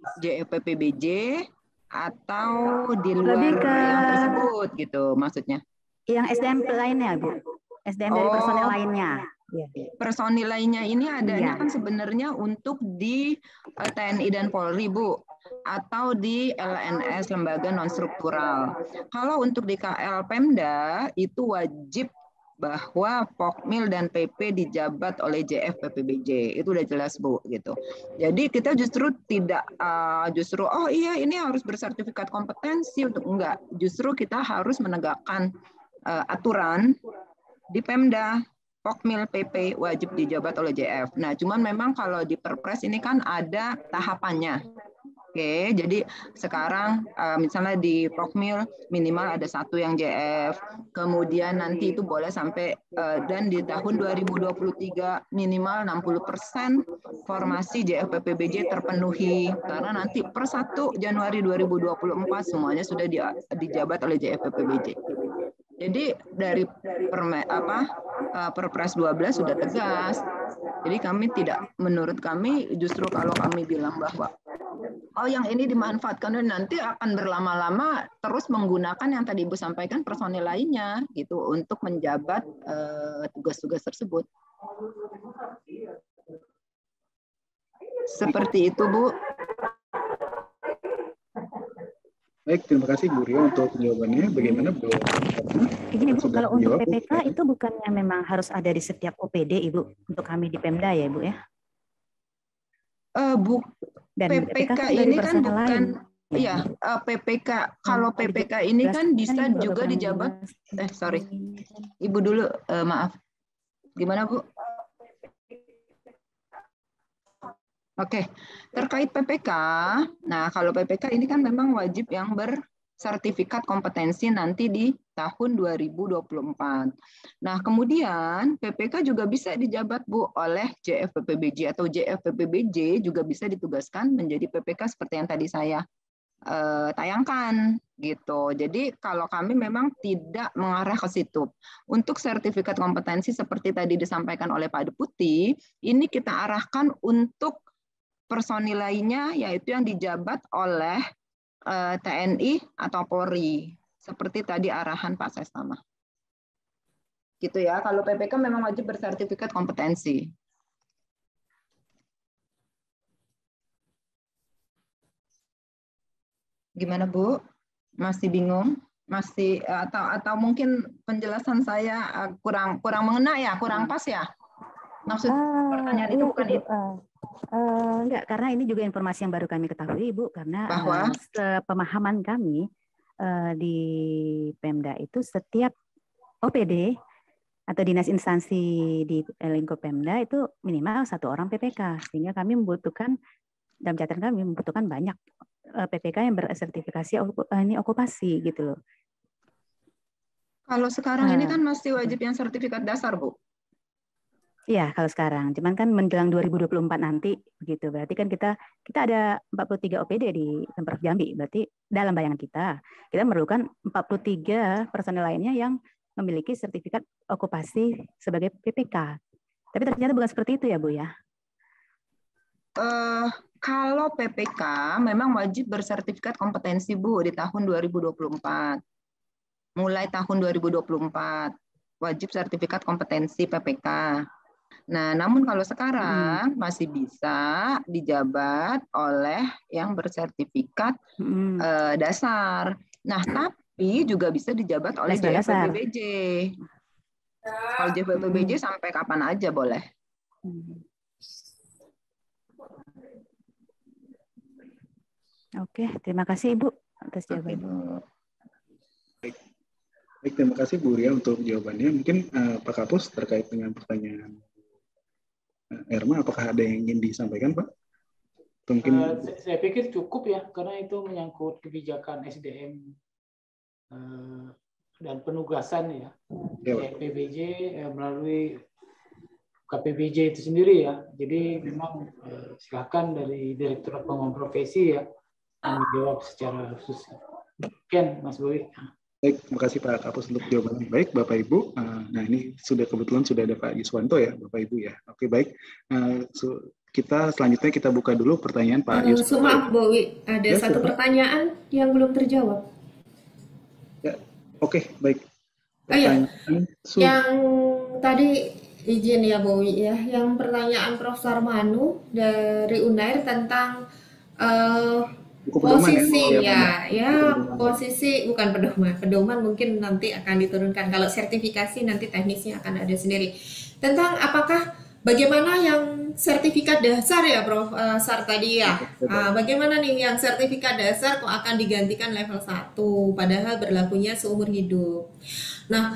J F P P B J atau di luar Lebih ke yang tersebut gitu maksudnya? Yang S D M lainnya, Bu. S D M dari Oh, personel lainnya. Ya. Personil lainnya ini adanya Iya. kan sebenarnya untuk di eh, T N I dan Polri, Bu, atau di L N S, lembaga non struktural. Kalau untuk di K L Pemda itu wajib bahwa Pokmil dan P P dijabat oleh J F P P B J. Itu udah jelas, Bu, gitu. Jadi kita justru tidak uh, justru oh iya ini harus bersertifikat kompetensi untuk enggak. Justru kita harus menegakkan uh, aturan di Pemda. Pokmil P P wajib dijabat oleh J F. Nah, cuman memang kalau di Perpres ini kan ada tahapannya. Oke, jadi sekarang misalnya di Pokmil minimal ada satu yang J F, kemudian nanti itu boleh sampai dan di tahun dua ribu dua puluh tiga minimal enam puluh persen formasi J F P P B J terpenuhi karena nanti per satu Januari dua ribu dua puluh empat semuanya sudah dijabat oleh J F P P B J. Jadi dari perme, apa, Perpres dua belas sudah tegas. Jadi kami tidak, menurut kami justru kalau kami bilang bahwa oh yang ini dimanfaatkan dan nanti akan berlama-lama terus menggunakan yang tadi Ibu sampaikan personil lainnya gitu untuk menjabat tugas-tugas uh, tersebut. Seperti itu, Bu. Baik, terima kasih Bu Rio untuk jawabannya. Bagaimana Bu? Begini Bu, kalau untuk P P K itu bukannya memang harus ada di setiap O P D Ibu untuk kami di Pemda ya Ibu ya? Uh, bu, Dan P P K, P P K ini kan bukan, ya uh, P P K. Kalau P P K ini kan bisa juga dijabat. Eh sorry, Ibu dulu, uh, maaf. Gimana Bu? Oke, terkait P P K, nah kalau P P K ini kan memang wajib yang bersertifikat kompetensi nanti di tahun dua ribu dua puluh empat. Nah kemudian P P K juga bisa dijabat Bu oleh J F P P B J atau J F P P B J juga bisa ditugaskan menjadi P P K seperti yang tadi saya eh, tayangkan gitu. Jadi kalau kami memang tidak mengarah ke situ. Untuk sertifikat kompetensi seperti tadi disampaikan oleh Pak Deputi, ini kita arahkan untuk personil lainnya yaitu yang dijabat oleh uh, T N I atau Polri seperti tadi arahan Pak Sestama. Gitu ya. Kalau P P K memang wajib bersertifikat kompetensi. Gimana Bu? Masih bingung? Masih atau atau mungkin penjelasan saya kurang kurang mengena ya, kurang pas ya? Maksud uh, pertanyaan itu bukan itu. Uh. Uh, enggak, karena ini juga informasi yang baru kami ketahui, Ibu, karena bahwa uh, sepemahaman kami uh, di Pemda itu setiap O P D atau dinas instansi di lingkup Pemda itu minimal satu orang P P K, sehingga kami membutuhkan, dalam catatan kami membutuhkan banyak uh, P P K yang bersertifikasi uh, ini okupasi gitu loh. Kalau sekarang uh, ini kan masih wajib yang sertifikat dasar, Bu. Iya, kalau sekarang. Cuman kan menjelang dua ribu dua puluh empat nanti begitu. Berarti kan kita kita ada empat puluh tiga O P D di Pemprov Jambi. Berarti dalam bayangan kita, kita memerlukan empat puluh tiga personel lainnya yang memiliki sertifikat okupasi sebagai P P K. Tapi ternyata bukan seperti itu ya, Bu ya? Uh, kalau P P K memang wajib bersertifikat kompetensi, Bu, di tahun dua ribu dua puluh empat. Mulai tahun dua ribu dua puluh empat wajib sertifikat kompetensi P P K. Nah, namun kalau sekarang hmm. masih bisa dijabat oleh yang bersertifikat hmm. uh, dasar. Nah, tapi juga bisa dijabat oleh J F P P B J. Kalau J F P P B J hmm. sampai kapan aja boleh. Hmm. Oke, terima kasih Ibu atas jawabannya. Baik. Baik, terima kasih Bu Ria untuk jawabannya. Mungkin uh, Pak Kapus terkait dengan pertanyaan Erma, apakah ada yang ingin disampaikan, Pak? Mungkin uh, saya pikir cukup ya, karena itu menyangkut kebijakan S D M uh, dan penugasan ya, ya P P B J uh, melalui K P B J itu sendiri ya. Jadi memang uh, silakan dari Direktorat Pengembangan Profesi ya menjawab secara khusus. Ken, Mas Boy. Baik, terima kasih Pak Kapus untuk jawabannya. Baik, Bapak Ibu. Nah, ini sudah kebetulan sudah ada Pak Yuswanto ya, Bapak Ibu ya. Oke, baik. kita selanjutnya kita buka dulu pertanyaan Pak Uh, Yusuf. so, maaf, Bowi, ada Ya, satu silakan. pertanyaan yang belum terjawab. Ya, oke, baik. Oh ya, Pertanyaan Su- yang tadi izin ya Bowi ya, yang pertanyaan Profesor Manu dari Unair tentang uh, buku pedoman ya, posisi ya, ya, Mbak. ya Buku pedoman. posisi bukan pedoman, pedoman mungkin nanti akan diturunkan. Kalau sertifikasi nanti teknisnya akan ada sendiri. Tentang apakah bagaimana yang sertifikat dasar ya Prof uh, Sar tadi ya. Uh, bagaimana nih yang sertifikat dasar kok akan digantikan level satu padahal berlakunya seumur hidup. Nah,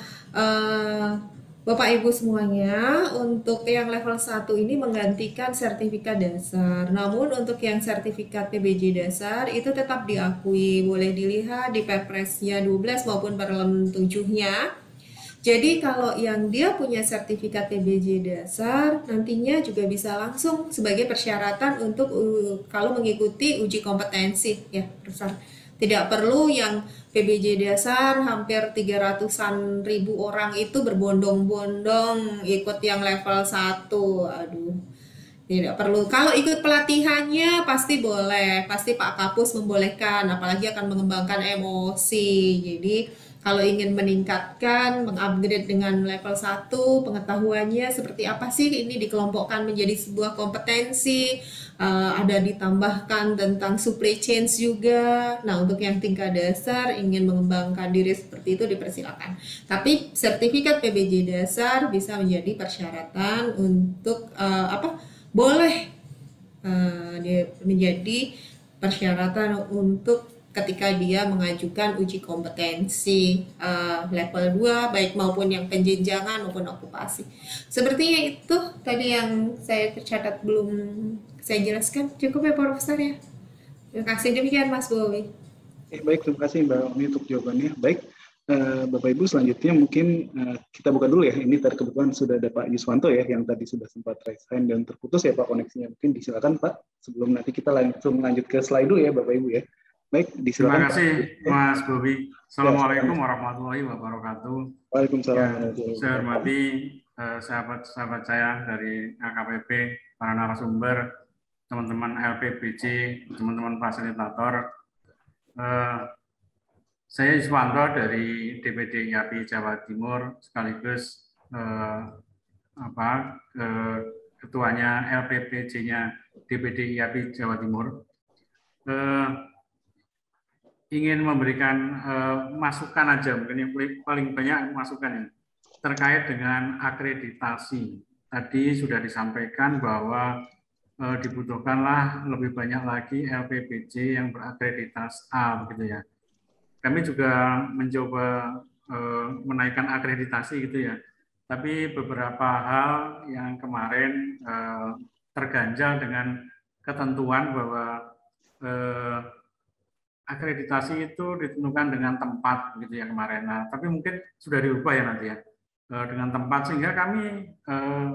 uh, Bapak Ibu semuanya, untuk yang level satu ini menggantikan sertifikat dasar. Namun untuk yang sertifikat P B J dasar itu tetap diakui, boleh dilihat di Perpresnya dua belas maupun Perlem tujuh-nya. Jadi kalau yang dia punya sertifikat P B J dasar nantinya juga bisa langsung sebagai persyaratan untuk uh, kalau mengikuti uji kompetensi ya, Profesor. Tidak perlu yang P B J dasar hampir tiga ratusan ribu orang itu berbondong-bondong ikut yang level satu. Aduh. Tidak perlu. Kalau ikut pelatihannya pasti boleh, pasti Pak Kapus membolehkan, apalagi akan mengembangkan emosi. Jadi kalau ingin meningkatkan, mengupgrade dengan level satu, pengetahuannya seperti apa sih ini dikelompokkan menjadi sebuah kompetensi, uh, ada ditambahkan tentang supply chain juga. Nah, untuk yang tingkat dasar ingin mengembangkan diri seperti itu dipersilakan. Tapi sertifikat P B J dasar bisa menjadi persyaratan untuk uh, apa? Boleh uh, menjadi persyaratan untuk ketika dia mengajukan uji kompetensi uh, level dua baik maupun yang penjenjangan maupun okupasi. Sepertinya itu tadi yang saya tercatat belum saya jelaskan. Cukup ya Profesor ya. Terima kasih, demikian Mas Bowi. Eh, baik, terima kasih Mbak Omi untuk jawabannya. Baik, uh, Bapak Ibu selanjutnya mungkin uh, kita buka dulu ya. Ini tadi kebetulan sudah ada Pak Yuswanto ya yang tadi sudah sempat raise hand dan terputus ya Pak koneksinya. Mungkin disilakan Pak sebelum nanti kita langsung lanjut ke slide dulu ya Bapak Ibu ya. Baik, disilakan. Terima kasih Pak. Mas Bobi. Assalamualaikum warahmatullahi wabarakatuh. Waalaikumsalam. Ya, saya hormati eh, sahabat-sahabat saya dari L K P P, para narasumber, teman-teman L P B J, teman-teman fasilitator. Eh, saya Yuswanto dari D P D I A P I Jawa Timur, sekaligus eh, apa eh, ketuanya L P B J-nya D P D I A P I Jawa Timur. Eh, ingin memberikan uh, masukan aja, mungkin yang paling banyak masukan ya, terkait dengan akreditasi. Tadi sudah disampaikan bahwa uh, dibutuhkanlah lebih banyak lagi L P B J yang berakreditas A, gitu ya. Kami juga mencoba uh, menaikkan akreditasi gitu ya, tapi beberapa hal yang kemarin uh, terganjal dengan ketentuan bahwa uh, akreditasi itu ditentukan dengan tempat gitu ya kemarin. Nah, tapi mungkin sudah diubah ya nanti ya dengan tempat, sehingga kami eh,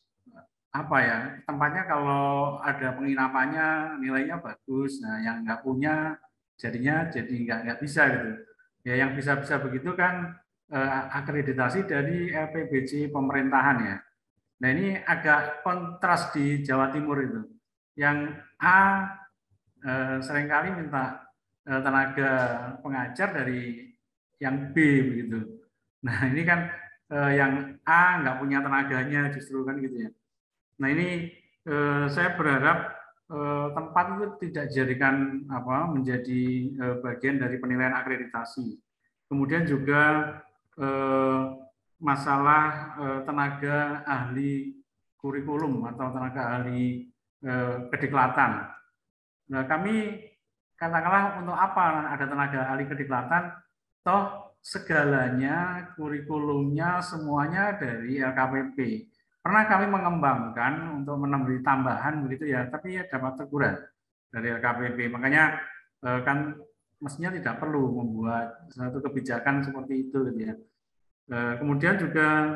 apa ya tempatnya kalau ada penginapannya nilainya bagus. Nah, yang nggak punya jadinya jadi nggak nggak bisa gitu. Ya, yang bisa-bisa begitu kan eh, akreditasi dari L P B J pemerintahan ya. Nah, ini agak kontras di Jawa Timur itu. Yang A eh, seringkali minta tenaga pengajar dari yang B begitu. Nah ini kan eh, yang A nggak punya tenaganya justru kan gitu ya. Nah ini eh, saya berharap eh, tempat itu tidak dijadikan apa menjadi eh, bagian dari penilaian akreditasi. Kemudian juga eh, masalah eh, tenaga ahli kurikulum atau tenaga ahli eh, kediklatan. Nah kami katakanlah untuk apa ada tenaga ahli kediklatan, toh segalanya, kurikulumnya, semuanya dari L K P P. Pernah kami mengembangkan untuk menambah tambahan begitu ya, tapi ya dapat teguran dari L K P P. Makanya kan mestinya tidak perlu membuat satu kebijakan seperti itu gitu ya. Kemudian juga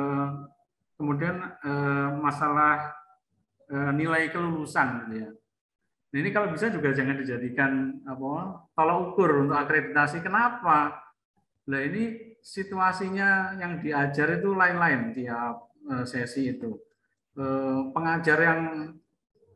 kemudian masalah nilai kelulusan gitu ya. Nah, ini kalau bisa juga jangan dijadikan apa tolak ukur untuk akreditasi. Kenapa? Nah ini situasinya yang diajar itu lain-lain tiap sesi itu. Pengajar yang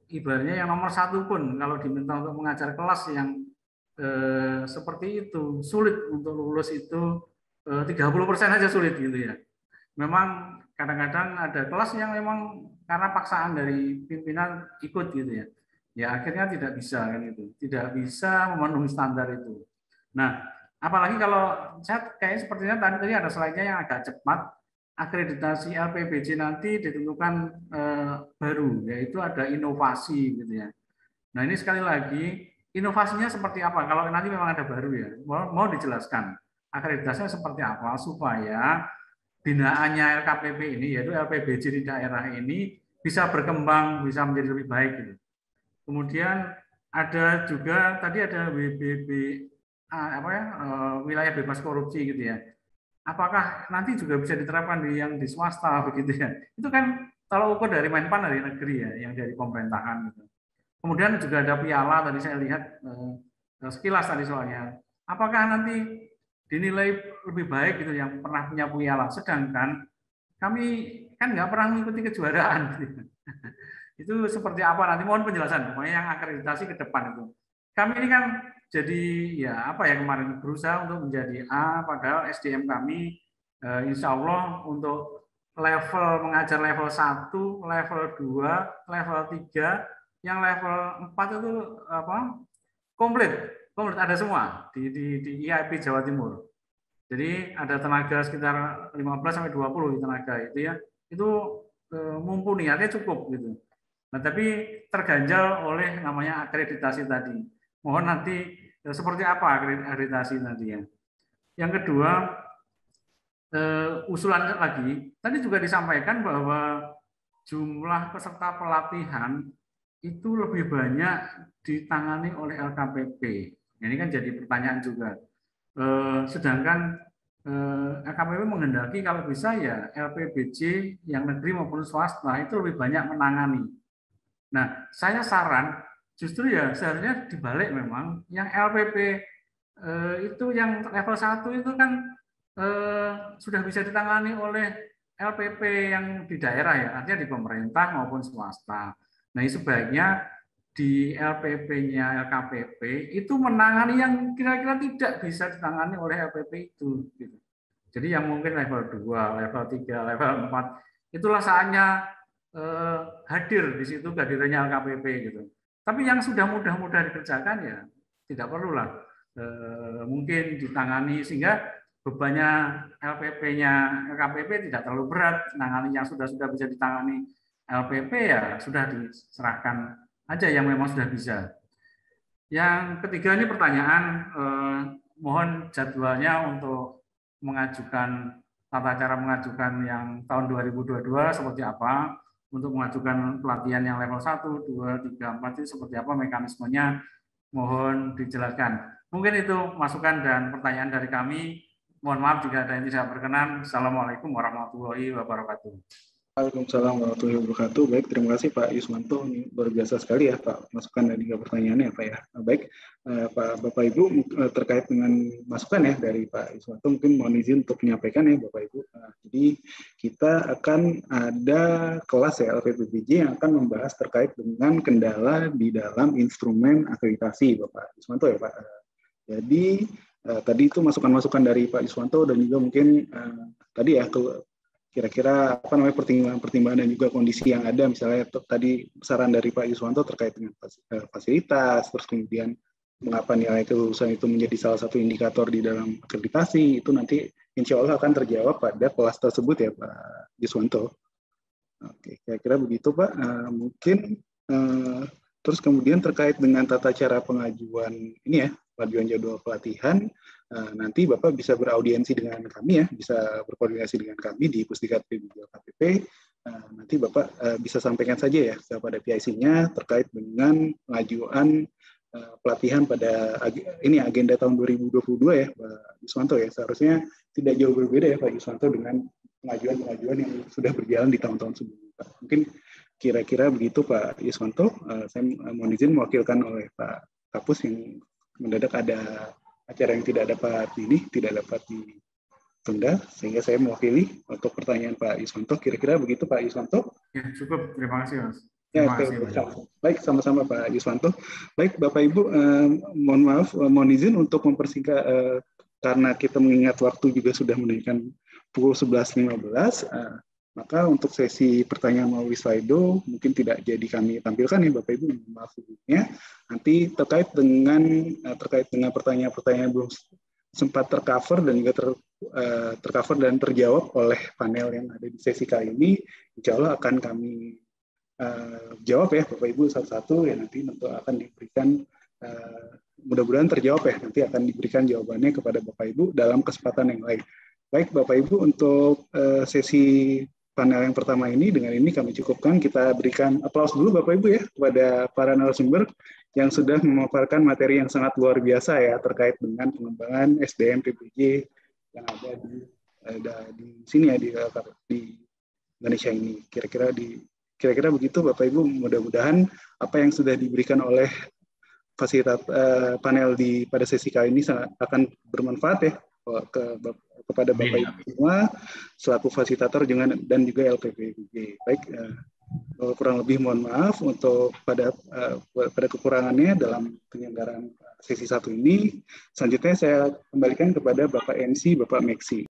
ibaratnya yang nomor satu pun kalau diminta untuk mengajar kelas yang eh, seperti itu sulit untuk lulus itu eh, tiga puluh persen aja sulit gitu ya. Memang kadang-kadang ada kelas yang memang karena paksaan dari pimpinan ikut gitu ya. Ya akhirnya tidak bisa kan itu, tidak bisa memenuhi standar itu. Nah, apalagi kalau saya kayak sepertinya tadi tadi ada slide-nya yang agak cepat. Akreditasi L P B J nanti ditentukan eh, baru, yaitu ada inovasi gitu ya. Nah ini sekali lagi inovasinya seperti apa? Kalau nanti memang ada baru ya, mau, mau dijelaskan akreditasinya seperti apa supaya binaannya L K P P ini, yaitu L P B J di daerah ini bisa berkembang, bisa menjadi lebih baik gitu. Kemudian ada juga tadi ada W B B apa ya wilayah bebas korupsi gitu ya. Apakah nanti juga bisa diterapkan di yang di swasta begitu ya? Itu kan kalau ukur dari Menpan dari negeri ya, yang dari pemerintahan gitu. Kemudian juga ada piala tadi saya lihat eh, sekilas tadi soalnya. Apakah nanti dinilai lebih baik gitu yang pernah punya piala, sedangkan kami kan nggak pernah mengikuti kejuaraan. Gitu. Itu seperti apa nanti? Mohon penjelasan. Pokoknya yang akreditasi ke depan itu. Kami ini kan jadi ya apa ya kemarin berusaha untuk menjadi A, padahal S D M kami eh, insya Allah untuk level mengajar level satu, level dua, level tiga, yang level empat itu apa komplit, komplit ada semua di, di, di I A P Jawa Timur. Jadi ada tenaga sekitar lima belas sampai dua puluh tenaga itu ya, itu eh, mumpuni, artinya cukup gitu. Nah tapi terganjal oleh namanya akreditasi tadi. Mohon nanti seperti apa akreditasi nanti ya. Yang kedua, usulan lagi, tadi juga disampaikan bahwa jumlah peserta pelatihan itu lebih banyak ditangani oleh L K P P. Ini kan jadi pertanyaan juga. Sedangkan L K P P menghendaki kalau bisa ya L P B J yang negeri maupun swasta itu lebih banyak menangani. Nah, saya saran justru ya seharusnya dibalik memang yang L P P eh, itu yang level satu itu kan eh, sudah bisa ditangani oleh L P P yang di daerah ya, artinya di pemerintah maupun swasta. Nah, ini sebaiknya di L P P-nya L K P P itu menangani yang kira-kira tidak bisa ditangani oleh L P P itu. Gitu. Jadi yang mungkin level dua, level tiga, level empat, itulah saatnya eh, hadir di situ kehadirannya L K P P gitu. Tapi yang sudah mudah-mudah dikerjakan ya tidak perlulah e, mungkin ditangani sehingga bebannya L P P-nya L K P P tidak terlalu berat, menangani yang sudah-sudah bisa ditangani L P P ya sudah diserahkan aja yang memang sudah bisa. Yang ketiga ini pertanyaan eh, mohon jadwalnya untuk mengajukan tata cara mengajukan yang tahun dua ribu dua puluh dua seperti apa. Untuk mengajukan pelatihan yang level satu, dua, tiga, empat itu seperti apa mekanismenya, mohon dijelaskan. Mungkin itu masukan dan pertanyaan dari kami. Mohon maaf jika ada yang tidak berkenan. Assalamualaikum warahmatullahi wabarakatuh. Waalaikumsalam warahmatullahi wabarakatuh. Baik, terima kasih Pak Yusmanto. Ini luar biasa sekali ya Pak masukan dan juga pertanyaannya Pak ya. Baik, Pak Bapak Ibu terkait dengan masukan ya dari Pak Yusmanto, mungkin mohon izin untuk menyampaikan ya Bapak Ibu. Jadi kita akan ada kelas ya L P B B J yang akan membahas terkait dengan kendala di dalam instrumen akreditasi Bapak Yusmanto ya Pak. Jadi tadi itu masukan-masukan dari Pak Yusmanto dan juga mungkin tadi ya ke kira-kira apa namanya pertimbangan-pertimbangan dan juga kondisi yang ada, misalnya tadi saran dari Pak Yuswanto terkait dengan fasilitas, terus kemudian mengapa nilai kelulusan itu menjadi salah satu indikator di dalam akreditasi, itu nanti insya Allah akan terjawab pada kelas tersebut ya Pak Yuswanto. Oke, kira-kira begitu Pak. Uh, mungkin uh, terus kemudian terkait dengan tata cara pengajuan ini ya, pengajuan jadwal pelatihan. Uh, nanti Bapak bisa beraudiensi dengan kami ya, bisa berkoordinasi dengan kami di Pusdikat P B J L K P P. Uh, nanti Bapak uh, bisa sampaikan saja ya kepada P I C-nya terkait dengan pengajuan uh, pelatihan pada ag ini agenda tahun dua ribu dua puluh dua ya Pak Yuswanto ya. Seharusnya tidak jauh berbeda ya Pak Yuswanto dengan pengajuan-pengajuan yang sudah berjalan di tahun-tahun sebelumnya. Pak. Mungkin kira-kira begitu Pak Yuswanto. Uh, saya mohon izin mewakilkan oleh Pak Kapus yang mendadak ada acara yang tidak dapat ini, tidak dapat ditunda, sehingga saya mewakili untuk pertanyaan Pak Yuswanto. Kira-kira begitu Pak Yuswanto? Ya, cukup. Terima kasih Mas. Ya, oke, baik, sama-sama Pak Yuswanto. Baik, Bapak Ibu, eh, mohon maaf, eh, mohon izin untuk mempersingkat eh, karena kita mengingat waktu juga sudah menunjukkan pukul sebelas lima belas, eh, maka untuk sesi pertanyaan melalui Slido mungkin tidak jadi kami tampilkan ya Bapak Ibu, maaf sebelumnya. Nanti terkait dengan eh, terkait dengan pertanyaan-pertanyaan belum sempat tercover dan juga ter, uh, tercover dan terjawab oleh panel yang ada di sesi kali ini, insya Allah akan kami uh, jawab ya Bapak Ibu satu-satu, ya nanti tentu akan diberikan, uh, mudah-mudahan terjawab ya, nanti akan diberikan jawabannya kepada Bapak Ibu dalam kesempatan yang lain. Baik Bapak Ibu, untuk uh, sesi panel yang pertama ini, dengan ini kami cukupkan, kita berikan aplaus dulu Bapak Ibu ya kepada para narasumber yang sudah memaparkan materi yang sangat luar biasa ya terkait dengan pengembangan S D M P B J yang ada di ada di sini ya di, di Indonesia ini. Kira-kira di kira-kira begitu Bapak Ibu, mudah-mudahan apa yang sudah diberikan oleh fasilitas uh, panel di pada sesi kali ini sangat, akan bermanfaat ya ke, kepada Bapak Ibu semua selaku fasilitator dan juga L P P B J. Baik, uh, kurang lebih mohon maaf untuk pada uh, pada kekurangannya dalam penyelenggaraan sesi satu ini. Selanjutnya saya kembalikan kepada Bapak M C, Bapak Meksi.